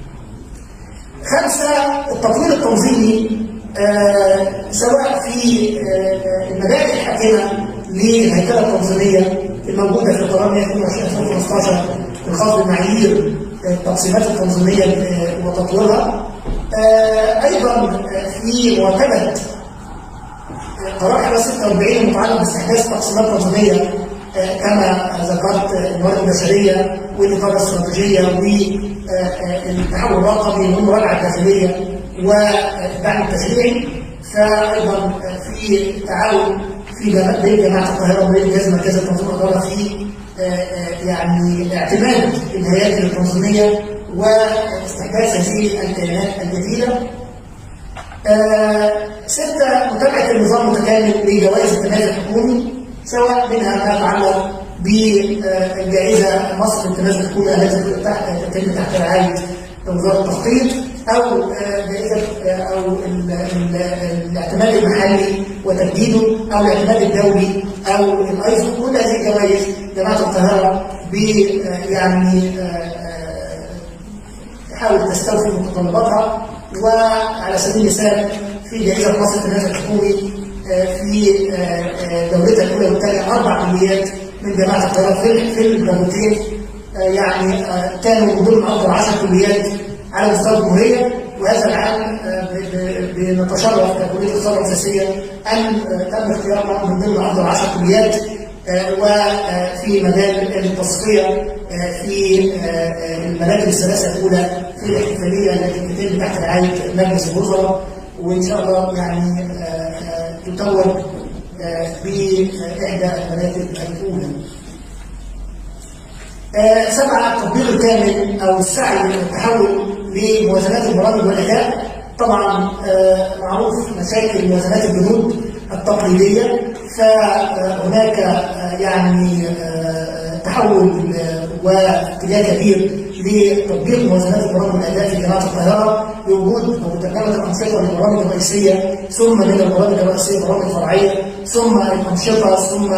5 التطوير التنظيمي، سواء في المبادئ الحاكمه للهيكله التنظيميه الموجوده في قرار 122/2015 الخاص بمعايير التقسيمات التنظيميه وتطويرها. ايضا في مواكبه قرار 46 المتعلق باستحداث تقسيمات تنظيميه كما ذكرت الموارد البشريه والاداره الاستراتيجيه والتحول الرقمي والمراجعه الداخليه والدعم التشريعي. فايضا في تعاون بين جامعه القاهره وبين الجهاز المركزي لتنظيم الاداره في يعني اعتماد الهياكل التنظيميه واستحداث هذه الكيانات الجديده. 6 متابعه النظام المتكامل لجوائز التميز الحكومي، سواء منها ما يتعلق بالجائزه مصر للتميز الحكومي التي تتم تحت رعايه وزاره التخطيط، او جائزه او الاعتماد المحلي وتجديده، او الاعتماد الدولي، او الايزو. كل هذه الجوائز جامعه القاهره يعني تحاول تستوفي متطلباتها. وعلى سبيل المثال في جائزه مصر للتميز الحكومي في دورتها الاولى والثانيه 4 كليات من جامعه القاهره في الدورتين يعني كانوا من ضمن افضل 10 كليات على مستوى الجمهوريه. وهذا العام بنتشرف ككليه الاقتصاد الاساسيه ان تم اختيارنا من ضمن افضل 10 كليات. وفي مجال التصفيه في المراكز الثلاثه الاولى في الاحتفاليه التي تتم تحت رعايه مجلس الوزراء، وان شاء الله يعني تتوج باحدى المراتب الاولى. 7 التطبيق الكامل او السعي للتحول لموازنات البرامج والاداء. طبعا معروف مشاكل موازنات البنود التقليديه، فهناك يعني تحول واتجاه كبير لتطبيق موازنات البرامج والاداء في جامعه القاهره بوجود وترجمه الانشطه للبرامج الرئيسيه، ثم من البرامج الرئيسيه برامج فرعيه، ثم الانشطه، ثم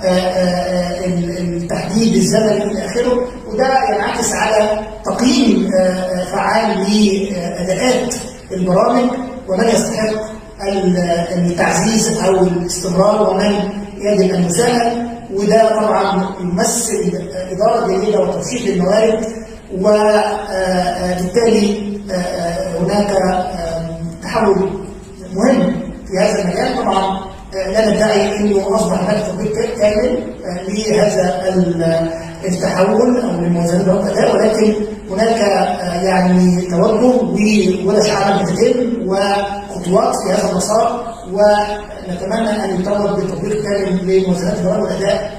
التحديد الزمني الى اخره. وده ينعكس على تقييم فعال لاداءات البرامج ومن يستحق التعزيز او الاستمرار ومن يجب ان يساهم. وده طبعا يمثل اداره جيده وترشيد للموارد، وبالتالي هناك تحول مهم في هذا المجال. طبعا لا ندعي انه اصبح هناك تطبيق كامل لهذا التحول او للموازنات والاداء، ولكن هناك يعني توجه وورش عمل بتتم وخطوات في هذا المسار، ونتمنى ان يتوج بتطبيق كامل لموازنات البرامج والاداء.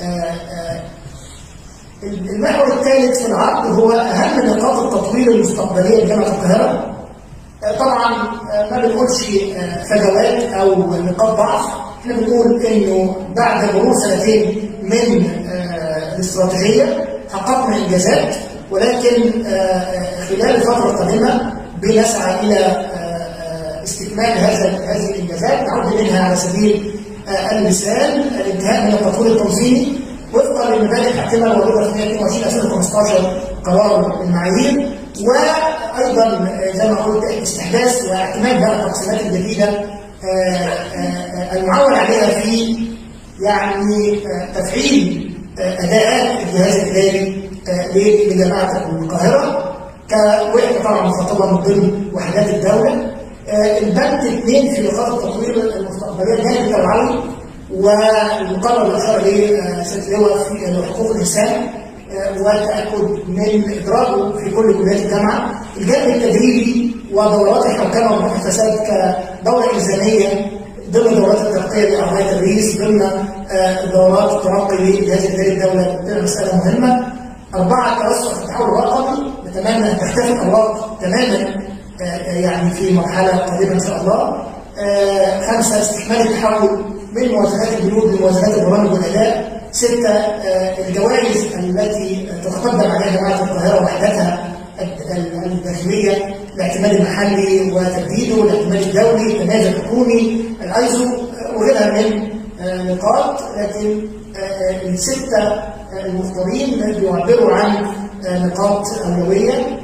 المحور الثالث في العرض هو اهم نقاط التطوير المستقبليه لجامعه القاهره. طبعا ما بنقولش فجوات او نقاط ضعف، احنا بنقول انه بعد مرور 2 سنين من الاستراتيجيه حققنا انجازات، ولكن خلال الفتره القادمه بنسعى الى استكمال هذه الانجازات. نعد منها على سبيل المثال الانتهاء من التطوير التنظيمي وفقا للمبادئ الحاكمه الوارده في 2015 قرار المعايير، وايضا زي ما قلت استحداث واعتماد بقى التقسيمات الجديده المعول عليها في يعني تفعيل اداءات الجهاز الاداري لجامعه القاهره كوحده طبعا مخاطبه من ضمن وحدات الدوله. البند 2 في نقاط التطوير المستقبليه الجانب التوعوي والمقرر الاشاره اليه سياده اللواء في حقوق الانسان والتاكد من ادراجه في كل كليات الجامعه. الجانب التدريبي ودورات الحوكمه ومكافحه الفساد كدوره الزاميه ضمن دورات الترقيه لاعضاء التدريس، ضمن دورات الترقي لجهاز اداري الدوله، دي مساله مهمه. 4 التوسع في التحول الرقمي، نتمنى ان تختفي الاوراق تماما يعني في مرحله قادمه ان شاء الله. 5 استكمال التحول من موازنات البنود لموازنات البرامج والاداء. 6 الجوائز التي تتقدم عليها جامعه القاهره وحداتها الداخليه، الاعتماد المحلي وتجديده، الاعتماد الدولي، التميز الحكومي، الايزو وغيرها من نقاط. لكن ال6 المختارين بيعبروا عن نقاط اولويه.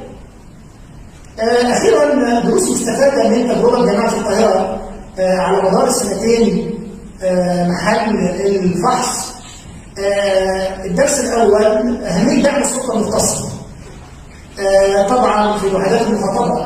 اخيرا دروس مستفاده من تجربه جامعه القاهره على مدار السنتين محل الفحص. الدرس الاول اهميه دعم السلطه المختصه. طبعا في الوحدات المخاطبه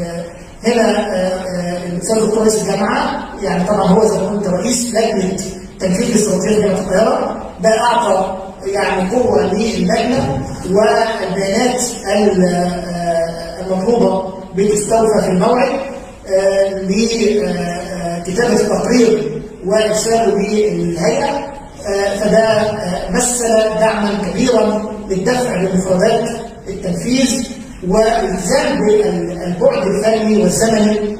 هنا الاستاذ دكتور رئيس الجامعه يعني طبعا هو زي ما قلت رئيس لجنه تنفيذ استراتيجيه جامعه القاهره. ده اعطى يعني قوه للجنه، والبيانات المطلوبه بتستوفى في الموعد لكتابه التقرير وارساله للهيئه. فده مثل دعما كبيرا للدفع بمفردات التنفيذ والالتزام بالبعد الفني والزمني.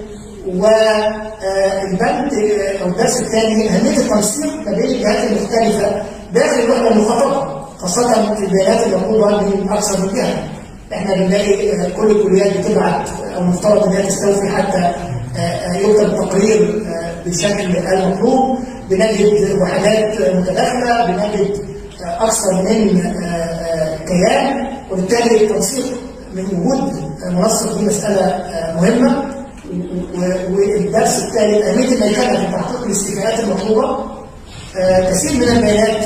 والبند او الدرس الثاني اهميه التنسيق ما بين الجهات المختلفه داخل الوحده المخاطبه، خاصه في البيانات المطلوبه من اكثر من جهه. احنا بنلاقي كل الكليات بتبعت او مفترض انها تستوفي حتى يكتب تقرير بالشكل المطلوب. بنجد وحدات متداخله، بنجد اكثر من كيان، وبالتالي التنسيق من وجود منسق دي مساله مهمه. والدرس الثالث اهميه الميكنه في تحقيق الاستيفاءات المطلوبه. كثير من البيانات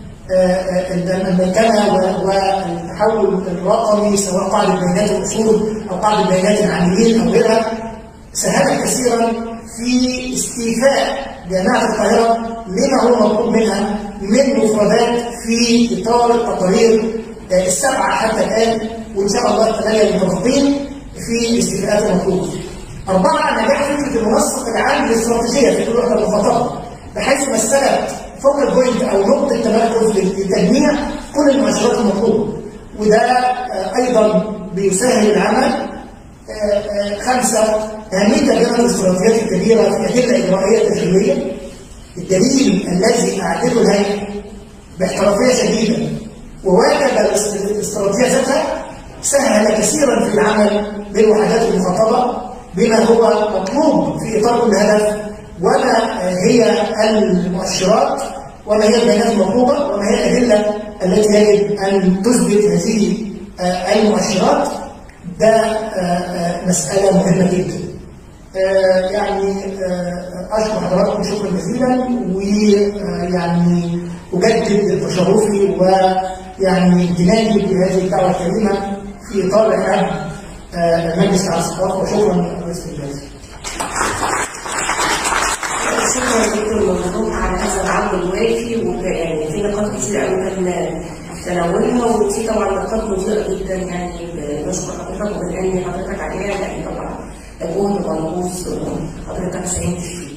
الميكنه والتحول الرقمي سواء قاعده بيانات الاصول او قاعده بيانات العاملين او غيرها ساهمت كثيرا في استيفاء جامعه القاهره لما هو مطلوب منها من مفردات في اطار التقارير السبعه حتى الان، وان شاء الله الثمانيه المتفقين في الاستيفاءات المطلوبه. 4 نجاح فكره المنسق العام للاستراتيجيه في كل وحده مخاطبه، بحيث مثلت فوكال بوينت او نقطه تمركز لتجميع كل المؤشرات المطلوبه، وده ايضا بيسهل العمل. 5 اهميه ترجمه الاستراتيجيات الكبيره في ادله اجرائيه تشغيليه. الدليل الذي اعدته الهيئه باحترافيه شديده وواجب الاستراتيجيه ذاتها سهل كثيرا في العمل بالوحدات المخاطبه بما هو مطلوب في اطار كل هدف، وما هي المؤشرات، وما هي البيانات المطلوبه، وما هي الادله التي يجب ان تثبت هذه المؤشرات. ده مساله مهمه جدا. يعني اشكر حضراتكم شكرا جزيلا، ويعني اجدد تشرفي ويعني امتناني بهذه الدعوه الكريمه في اطار اعلان مجلس على الثقافه، وشكرا رئيس الجلسه. شكرا دكتور مبروك على هذا العرض الوافي، ويعني في نقاط كتير قوي كان تناولها، وفي طبعا نقاط مضيئه جدا يعني بنشكر حضرتك وبنأني حضرتك عليها، لان طبعا ده جهد ملحوظ حضرتك ساهمت فيه.